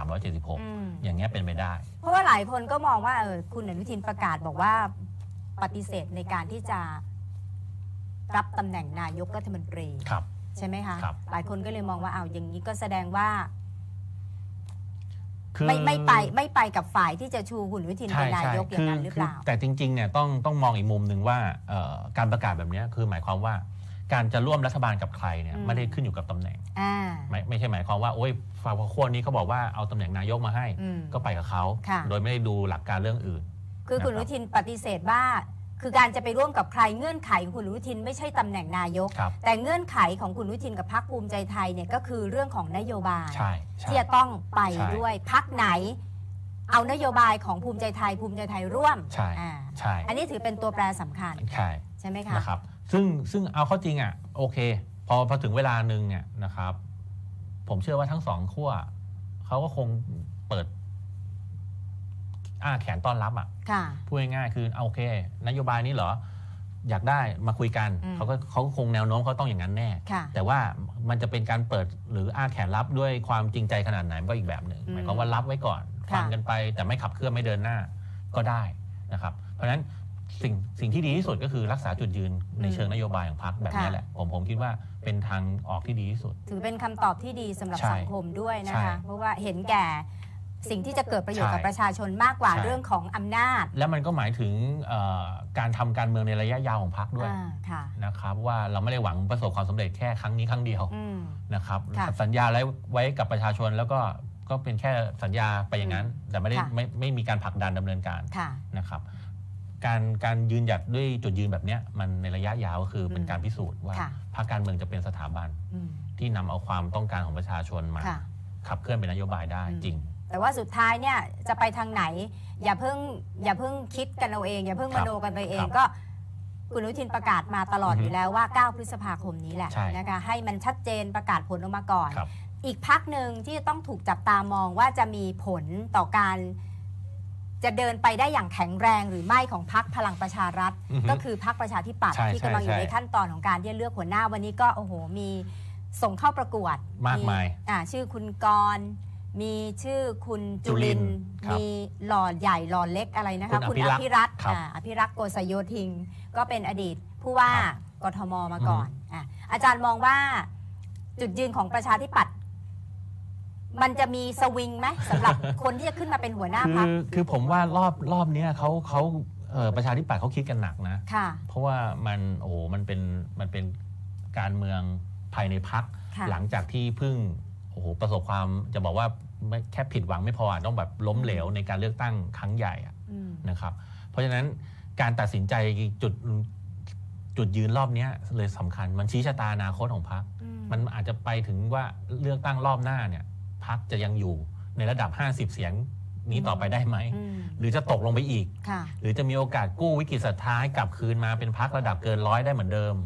376อย่างเงี้ยเป็นไปได้เพราะว่าหลายคนก็มองว่าคุณอนุทินประกาศบอกว่าปฏิเสธในการที่จะรับตำแหน่งนายกรัฐมนตรีใช่ไหมคะหลายคนก็เลยมองว่าอย่างนี้ก็แสดงว่าไม่ไปกับฝ่ายที่จะชูคุณอนุทินเป็นนายกอย่างนั้นหรือเปล่าแต่จริงๆเนี่ยต้องมองอีกมุมหนึ่งว่าการประกาศแบบนี้คือหมายความว่าการจะร่วมรัฐบาลกับใครเนี่ยไม่ได้ขึ้นอยู่กับตำแหน่งไม่ใช่หมายความว่าโอ้ยฝ่ายขั้วนี้เขาบอกว่าเอาตำแหน่งนายกมาให้ก็ไปกับเขาโดยไม่ได้ดูหลักการเรื่องอื่นคือคุณอนุทินปฏิเสธว่าคือการจะไปร่วมกับใครเงื่อนไขของคุณอนุทินไม่ใช่ตำแหน่งนายกแต่เงื่อนไขของคุณอนุทินกับพรรคภูมิใจไทยเนี่ยก็คือเรื่องของนโยบายที่จะต้องไปด้วยพรรคไหนเอานโยบายของภูมิใจไทยร่วมใช่อันนี้ถือเป็นตัวแปรสำคัญใช่ไหมคะนะครับซึ่งเอาเข้าจริงโอเคพอถึงเวลาหนึ่งเนี่ยนะครับผมเชื่อว่าทั้ง2 ขั้วเขาก็คงเปิดแขนต้อนรับพูดง่ายๆคือโอเคนโยบายนี้เหรออยากได้มาคุยกันเขาก็คงแนวโน้มเขาต้องอย่างนั้นแน่แต่ว่ามันจะเป็นการเปิดหรือแขนรับด้วยความจริงใจขนาดไหนมันก็อีกแบบหนึ่งหมายความว่ารับไว้ก่อนฟังกันไปแต่ไม่ขับเคลื่อนไม่เดินหน้าก็ได้นะครับเพราะฉะนั้นสิ่งที่ดีที่สุดก็คือรักษาจุดยืนในเชิงนโยบายของพรรคแบบนี้แหละผมคิดว่าเป็นทางออกที่ดีที่สุดถือเป็นคำตอบที่ดีสำหรับสังคมด้วยนะคะเพราะว่าเห็นแก่สิ่งที่จะเกิดประโยชน์กับประชาชนมากกว่าเรื่องของอำนาจและมันก็หมายถึงการทำการเมืองในระยะยาวของพรรคด้วยนะครับว่าเราไม่ได้หวังประสบความสำเร็จแค่ครั้งนี้ครั้งเดียวนะครับสัญญาไว้กับประชาชนแล้วก็เป็นแค่สัญญาไปอย่างนั้นแต่ไม่มีการผลักดันดำเนินการนะครับการยืนหยัดด้วยจุดยืนแบบนี้มันในระยะยาวก็คือเป็นการพิสูจน์ว่าพรรคการเมืองจะเป็นสถาบันที่นำเอาความต้องการของประชาชนมาขับเคลื่อนเป็นนโยบายได้จริงแต่ว่าสุดท้ายเนี่ยจะไปทางไหนอย่าเพิ่งคิดกันเอาเองอย่าเพิ่งมโนกันไปเองก็คุณอนุทินประกาศมาตลอดอยู่แล้วว่า9 พฤษภาคมนี้แหละนะคะให้มันชัดเจนประกาศผลออกมาก่อนอีกพรรคหนึ่งที่จะต้องถูกจับตามองว่าจะมีผลต่อการจะเดินไปได้อย่างแข็งแรงหรือไม่ของพรรคพลังประชารัฐก็คือพรรคประชาธิปัตย์ที่กำลังอยู่ในขั้นตอนของการที่จะเลือกหัวหน้าวันนี้ก็โอ้โหมีส่งเข้าประกวดมากมายชื่อคุณกรณ์มีชื่อคุณจุลินมีหล่อใหญ่หล่อเล็กอะไรนะคะคุณอภิรัตน์โกษโยธินก็เป็นอดีตผู้ว่ากทมมาก่อนอาจารย์มองว่าจุดยืนของประชาธิปัตย์มันจะมีสวิงไหมสำหรับคนที่จะขึ้นมาเป็นหัวหน้าพรรคคือผมว่ารอบนี้เขาประชาธิปัตย์เขาคิดกันหนักนะเพราะว่ามันเป็นการเมืองภายในพรรคหลังจากที่เพิ่งประสบความจะบอกว่าแค่ผิดหวังไม่พอต้องแบบล้มเหลวในการเลือกตั้งครั้งใหญ่นะครับเพราะฉะนั้นการตัดสินใจจุดยืนรอบนี้เลยสำคัญมันชี้ชะตาอนาคตของพรรคมันอาจจะไปถึงว่าเลือกตั้งรอบหน้าเนี่ยพรรคจะยังอยู่ในระดับ50 เสียงนี้ต่อไปได้ไหมหรือจะตกลงไปอีกหรือจะมีโอกาสกู้วิกฤตศรัทธาให้กลับคืนมาเป็นพรรคระดับเกิน100ได้เหมือนเดิม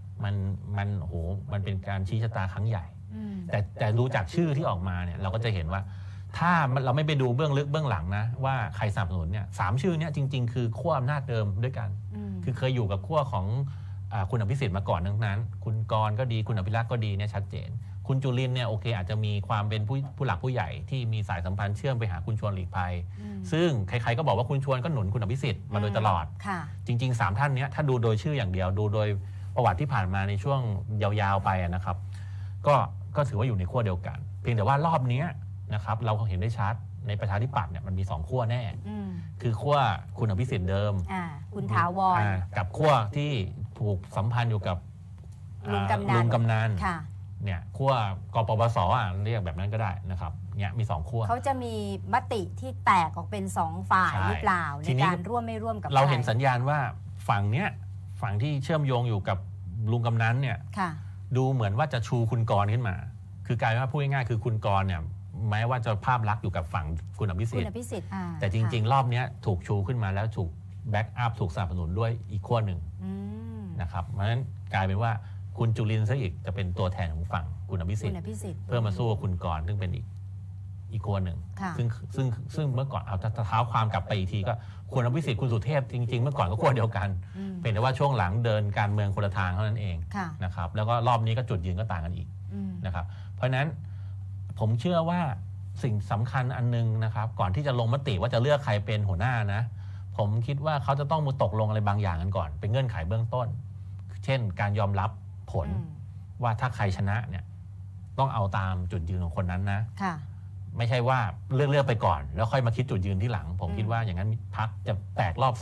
มันเป็นการชี้ชะตาครั้งใหญ่แต่ดูจากชื่อที่ออกมาเนี่ยเราก็จะเห็นว่าถ้าเราไม่ไปดูเบื้องลึกเบื้องหลังนะว่าใครสนับสนุนเนี่ย3 ชื่อเนี่ยจริงๆคือขั้วอำนาจเดิมด้วยกันคือเคยอยู่กับขั้วของคุณอภิสิทธิ์มาก่อนนั้นคุณกรณ์ก็ดีคุณอภิรักษ์ก็ดีเนี่ยชัดเจนคุณจุลินเนี่ยโอเคอาจจะมีความเป็นผู้หลักผู้ใหญ่ที่มีสายสัมพันธ์เชื่อมไปหาคุณชวนหลีกภัยซึ่งใครๆก็บอกว่าคุณชวนก็หนุนคุณอภิสิทธิ์มาโดยตลอดจริงๆ3 ท่านนี้ถ้าดูโดยชื่ออย่างเดียวดูโดยประวัติที่ผ่านมาในช่วงยาวๆไปนะครับก็ถือว่าอยู่ในขั้วเดียวกันเพียงแต่ว่ารอบนี้นะครับเราเห็นได้ชัดในประชาธิปัตย์เนี่ยมันมี2 ขั้วแน่คือขั้วคุณอภิสิทธิ์เดิมคุณถาวรกับขั้วที่ถูกสัมพันธ์อยู่กับลุงกำนันเนี่ยขั้วกปปส.เรียกแบบนั้นก็ได้นะครับเนี่ยมี2 ขั้วเขาจะมีมติที่แตกออกเป็น2 ฝ่ายหรือเปล่าในการร่วมไม่ร่วมกับเราเห็นสัญญาณว่าฝั่งที่เชื่อมโยงอยู่กับลุงกำนันเนี่ยดูเหมือนว่าจะชูคุณกรณ์ขึ้นมาคือกลายว่าพูดง่ายๆคือคุณกรณ์เนี่ยแม้ว่าจะภาพลักษณ์อยู่กับฝั่งคุณอภิสิทธิ์แต่จริงๆรอบนี้ถูกชูขึ้นมาแล้วถูกแบ็กอัพถูกสนับสนุนด้วยอีกขั้วหนึ่งนะครับเพราะฉะนั้นกลายเป็นว่าคุณจุลินซะอีกจะเป็นตัวแทนของฝั่งคุณอภิสิทธิ์เพื่อมาสู้กับคุณกรณ์ซึ่งเป็นอีกขั้วหนึ่งซึ่งเมื่อก่อนเอาเท้าความกลับไปอีกทีก็คุณอภิสิทธิ์คุณสุเทพจริงๆเมื่อก่อนก็ขั้วเดียวกันเป็นแต่ว่าช่วงหลังเดินการเมืองคนละทางเท่านั้นเองนะครับแล้วก็รอบนี้ก็จุดยืนก็ต่างกันอีกนะครับเพราะฉะนั้นผมเชื่อว่าสิ่งสำคัญอันนึงนะครับก่อนที่จะลงมติว่าจะเลือกใครเป็นหัวหน้านะผมคิดว่าเขาจะต้องมาตกลงอะไรบางอย่างกันก่อนเป็นเงื่อนไขเบื้องต้นเช่นการยอมรับผลว่าถ้าใครชนะเนี่ยต้องเอาตามจุดยืนของคนนั้นนะไม่ใช่ว่าเลือกไปก่อนแล้วค่อยมาคิดจุดยืนที่หลังผมคิดว่าอย่างนั้นพรรคจะแตกรอบ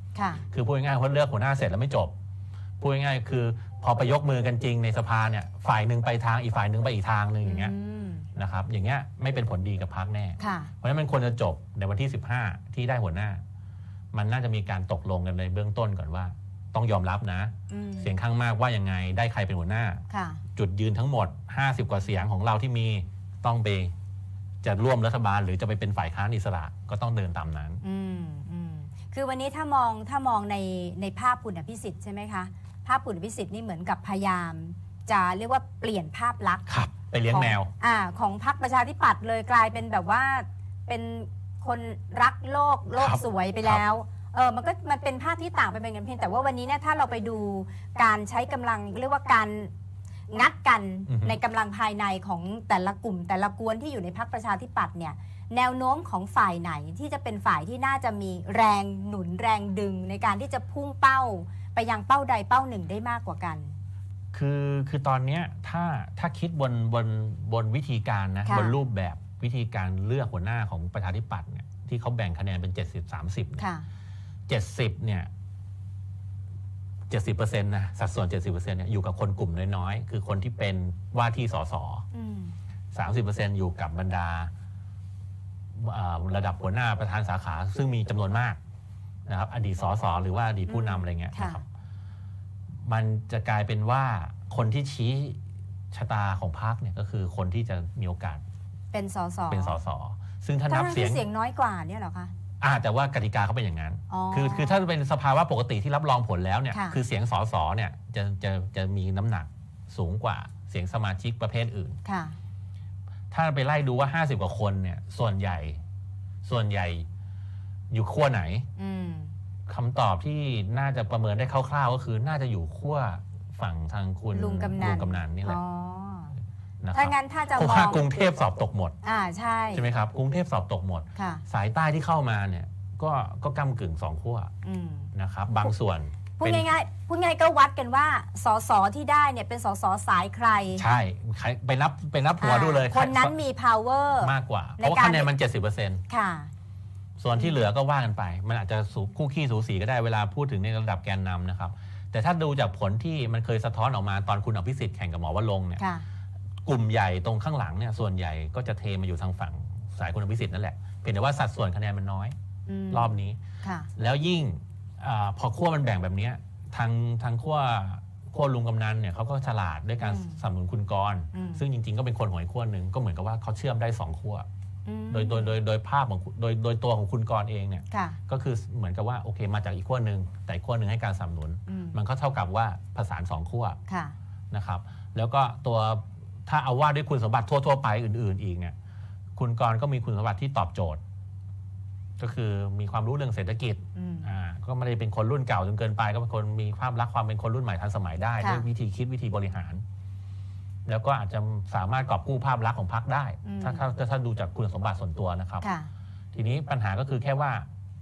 2คือพูดง่ายๆว่าเลือกหัวหน้าเสร็จแล้วไม่จบพูดง่ายๆคือพอไปยกมือกันจริงในสภาเนี่ยฝ่ายหนึ่งไปทางอีกฝ่ายหนึ่งไปอีกทางหนึ่งอย่างเงี้ยนะครับอย่างเงี้ยไม่เป็นผลดีกับพรรคแน่เพราะฉะนั้นมันควรจะจบในวันที่15ที่ได้หัวหน้ามันน่าจะมีการตกลงกันในเบื้องต้นก่อนว่าต้องยอมรับนะเสียงข้างมากว่ายังไงได้ใครเป็นหัวหน้าจุดยืนทั้งหมด50 กว่าเสียงของเราที่มีต้องไปจะร่วมรัฐบาลหรือจะไปเป็นฝ่ายค้านอิสระก็ต้องเดินตามนั้นคือวันนี้ถ้ามองในภาพคุณอภิสิทธิ์ใช่ไหมคะภาพคุณอภิสิทธิ์นี่เหมือนกับพยายามจะเรียกว่าเปลี่ยนภาพลักษณ์ไปเลี้ยงแมวของพรรคประชาธิปัตย์เลยกลายเป็นแบบว่าเป็นคนรักโลกสวยไปแล้วมันเป็นภาพที่ต่างไปเป็นกันเพียงแต่ว่าวันนี้เนี่ยถ้าเราไปดูการใช้กำลังเรียกว่าการงัดกันในกำลังภายในของแต่ละกลุ่มแต่ละกวนที่อยู่ในพรรคประชาธิปัตย์เนี่ยแนวโน้มของฝ่ายไหนที่จะเป็นฝ่ายที่น่าจะมีแรงหนุนแรงดึงในการที่จะพุ่งเป้าไปยังเป้าใดเป้าหนึ่งได้มากกว่ากันคือตอนนี้ถ้าคิดบนวิธีการนะบนรูปแบบวิธีการเลือกหัวหน้าของประชาธิปัตย์เนี่ยที่เขาแบ่งคะแนนเป็น70-30เนี่ย70เนี่ย70%นะสัดส่วน 70% เนี่ยอยู่กับคนกลุ่มน้อยๆคือคนที่เป็นว่าที่สส30% อยู่กับบรรดาระดับหัวหน้าประธานสาขาซึ่งมีจำนวนมากนะครับอดีตสสหรือว่าอดีตผู้นำอะไรเงี้ยนะครับมันจะกลายเป็นว่าคนที่ชี้ชะตาของพรรคเนี่ยก็คือคนที่จะมีโอกาสเป็นสสซึ่งถ้านับเสียงน้อยกว่าเนี่ยเหรอคะแต่ว่ากติกาเขาเป็นอย่างนั้นคือถ้าเป็นสภาวะปกติที่รับรองผลแล้วเนี่ยคือเสียงสสเนี่ยจะมีน้ำหนักสูงกว่าเสียงสมาชิกประเภทอื่นถ้าไปไล่ดูว่า50กว่าคนเนี่ยส่วนใหญ่อยู่ขั้วไหนคำตอบที่น่าจะประเมินได้คร่าวๆก็คือน่าจะอยู่ขั้วฝั่งทางคุณลุงกำนันนี่แหละถ้างั้นถ้าจะมองกรุงเทพสอบตกหมดใช่ไหมครับกรุงเทพสอบตกหมดสายใต้ที่เข้ามาเนี่ยก็ก้ำกึ่ง2ขั้วนะครับบางส่วนพูดง่ายๆก็วัดกันว่าสสที่ได้เนี่ยเป็นสสสายใครใช่ไปนับหัวดูเลยคนนั้นมี power มากกว่าเพราะคะแนนมัน 70% ค่ะส่วนที่เหลือก็ว่ากันไปมันอาจจะคู่ขี้สูสีก็ได้เวลาพูดถึงในระดับแกนนำนะครับแต่ถ้าดูจากผลที่มันเคยสะท้อนออกมาตอนคุณอภิสิทธิ์แข่งกับหมอวรงค์เนี่ยกลุ่มใหญ่ตรงข้างหลังเนี่ยส่วนใหญ่ก็จะเทมาอยู่ทางฝั่งสายคุณอภิสิทธิ์นั่นแหละเพียงแต่ว่าสัดส่วนคะแนนมันน้อยรอบนี้แล้วยิ่งพอขั้วมันแบ่งแบบนี้ทางขั้วลุงกำนันเนี่ยเขาก็ฉลาดด้วยการสนับสนุนคุณกรณ์ซึ่งจริงๆก็เป็นคนหัวอีกขั้วหนึ่งก็เหมือนกับว่าเขาเชื่อมได้2ขั้วโดยภาพของโดยตัวของคุณกรณ์เองเนี่ยก็คือเหมือนกับว่าโอเคมาจากอีกขั้วหนึ่งแต่อีกขั้วหนึ่งให้การสนับสนุนมันก็เท่ากับว่าผสาน2ขั้วนะครับแล้วก็ตัวถ้าเอาว่าด้วยคุณสมบัติทั่วไปอื่นๆอีกเนี่ยคุณกรณ์ก็มีคุณสมบัติที่ตอบโจทย์ก็คือมีความรู้เรื่องเศรษฐกิจก็ไม่ได้เป็นคนรุ่นเก่าจนเกินไปก็เป็นคนมีภาพลักษณ์ความเป็นคนรุ่นใหม่ทันสมัยได้ด้วยวิธีคิดวิธีบริหารแล้วก็อาจจะสามารถกอบกู้ภาพลักษณ์ของพรรคได้ถ้าดูจากคุณสมบัติส่วนตัวนะครับทีนี้ปัญหาก็คือแค่ว่า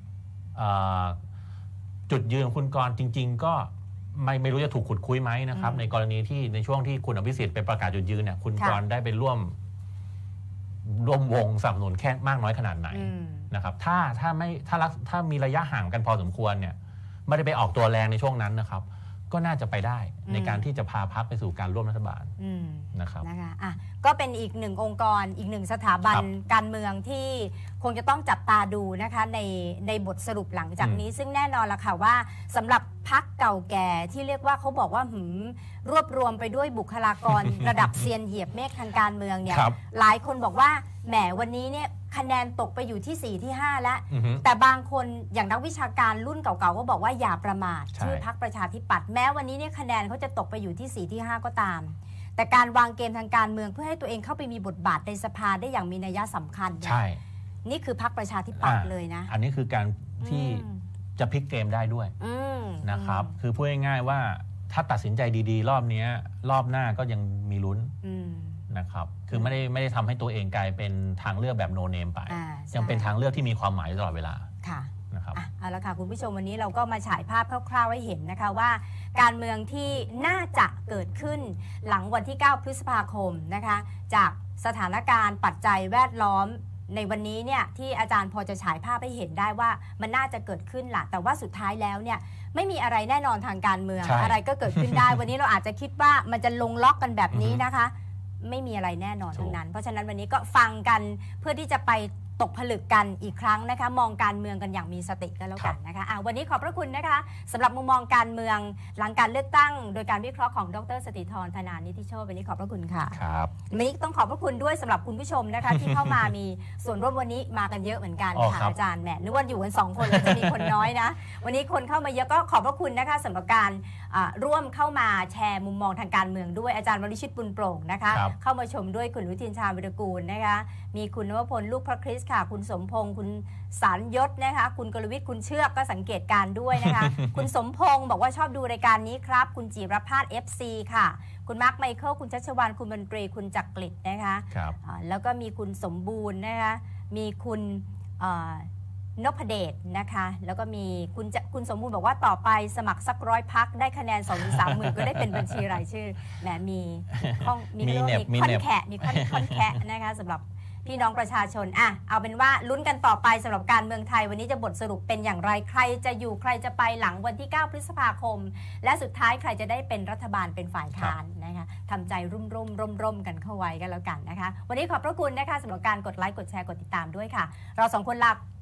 จุดยืนของคุณกรณ์จริงๆก็ไม่รู้จะถูกขุดคุยไหมนะครับในกรณีที่ในช่วงที่คุณอภิสิทธิ์ไปประกาศจุดยืนเนี่ยคุณกรณ์ได้ไปร่วมวงสนับสนุนแค่มากน้อยขนาดไหนนะครับถ้ามีระยะห่างกันพอสมควรเนี่ยไม่ได้ไปออกตัวแรงในช่วงนั้นนะครับก็น่าจะไปได้ในการที่จะพาพรรคไปสู่การร่วมรัฐบาลนะครับก็เป็นอีกหนึ่งองค์กรอีกหนึ่งสถาบันการเมืองที่คงจะต้องจับตาดูนะคะในบทสรุปหลังจากนี้ซึ่งแน่นอนละค่ะว่าสำหรับพรรคเก่าแก่ที่เรียกว่าเขาบอกว่ารวบรวมไปด้วยบุคลากร ระดับเซียนเหยียบเมฆทางการเมืองเนี่ยหลายคนบอกว่าแหมวันนี้เนี่ยคะแนนตกไปอยู่ที่4ที่5แล้วแต่บางคนอย่างนักวิชาการรุ่นเก่าๆก็บอกว่าอย่าประมาทชื่อพรรคประชาธิปัตย์แม้วันนี้เนี่ยคะแนนเขาจะตกไปอยู่ที่4ที่5ก็ตามแต่การวางเกมทางการเมืองเพื่อให้ตัวเองเข้าไปมีบทบาทในสภาได้อย่างมีนัยสำคัญใช่นี่คือพรรคประชาธิปัตย์เลยนะอันนี้คือการที่จะพลิกเกมได้ด้วยนะครับคือพูดง่ายๆว่าถ้าตัดสินใจดีๆรอบนี้รอบหน้าก็ยังมีลุ้นนะครับคือไม่ได้ทำให้ตัวเองกลายเป็นทางเลือกแบบโนเนมไปยังเป็นทางเลือกที่มีความหมายตลอดเวลานะครับเอาละค่ะคุณผู้ชมวันนี้เราก็มาฉายภาพคร่าวๆให้เห็นนะคะว่าการเมืองที่น่าจะเกิดขึ้นหลังวันที่9พฤษภาคมนะคะจากสถานการณ์ปัจจัยแวดล้อมในวันนี้เนี่ยที่อาจารย์พอจะฉายภาพให้เห็นได้ว่ามันน่าจะเกิดขึ้นล่ะแต่ว่าสุดท้ายแล้วเนี่ยไม่มีอะไรแน่นอนทางการเมืองอะไรก็เกิดขึ้นได้วันนี้เราอาจจะคิดว่ามันจะลงล็อกกันแบบนี้นะคะไม่มีอะไรแน่นอนทั้งนั้นเพราะฉะนั้นวันนี้ก็ฟังกันเพื่อที่จะไปตกผลึกกันอีกครั้งนะคะมองการเมืองกันอย่างมีสติกันแล้วกันนะคะวันนี้ขอบพระคุณนะคะสำหรับมุมมองการเมืองหลังการเลือกตั้งโดยการวิเคราะห์ของดร.สติธร ธนานิธิโชติวันนี้ขอบพระคุณค่ะครับวันนี้ต้องขอบพระคุณด้วยสำหรับคุณผู้ชมนะคะที่เข้ามามีส่วนร่วมวันนี้มากันเยอะเหมือนกันค่ะอาจารย์แหมนึกว่าอยู่กัน2คนจะมีคนน้อยนะวันนี้คนเข้ามาเยอะก็ขอบพระคุณนะคะสำหรับการร่วมเข้ามาแชร์มุมมองทางการเมืองด้วยอาจารย์วริชิตบุญโปร่งนะคะเข้ามาชมด้วยคุณวิทินชาญวิรกูลนะคะมีคุณนวพลลูกพระคริสต์ค่ะคุณสมพงษ์คุณสารยศนะคะคุณกลวิทย์คุณเชือกก็สังเกตการด้วยนะคะ คุณสมพงษ์บอกว่าชอบดูรายการนี้ครับคุณจิรพาส FC ค่ะคุณมาร์คไมเคิลคุณชัชวานคุณบรรตรีคุณจักริดนะคะแล้วก็มีคุณสมบูรณ์นะคะมีคุณนพเดชนะคะแล้วก็มีคุณสมบูรณ์บอกว่าต่อไปสมัครสัก100 พรรคได้คะแนน 2-3 หมื่นก็ได้เป็นบัญชีรายชื่อแหมมีค่อนแขะมีค่อนแขะนะคะสำหรับพี่น้องประชาชนเอาเป็นว่าลุ้นกันต่อไปสำหรับการเมืองไทยวันนี้จะบทสรุปเป็นอย่างไรใครจะอยู่ใครจะไปหลังวันที่9พฤษภาคมและสุดท้ายใครจะได้เป็นรัฐบาลเป็นฝ่ายค้านนะคะทำใจร่มกันเข้าไว้กันแล้วกันนะคะวันนี้ขอบพระคุณนะคะสำหรับการกดไลค์กดแชร์กดติดตามด้วยค่ะเรา2 คนลา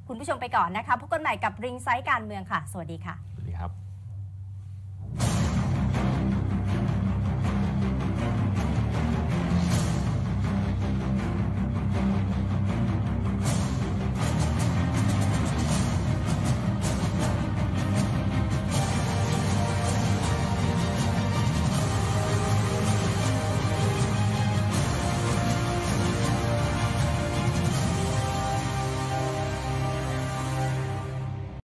คุณผู้ชมไปก่อนนะคะพบกันใหม่กับริงไซต์การเมืองค่ะสวัสดีค่ะ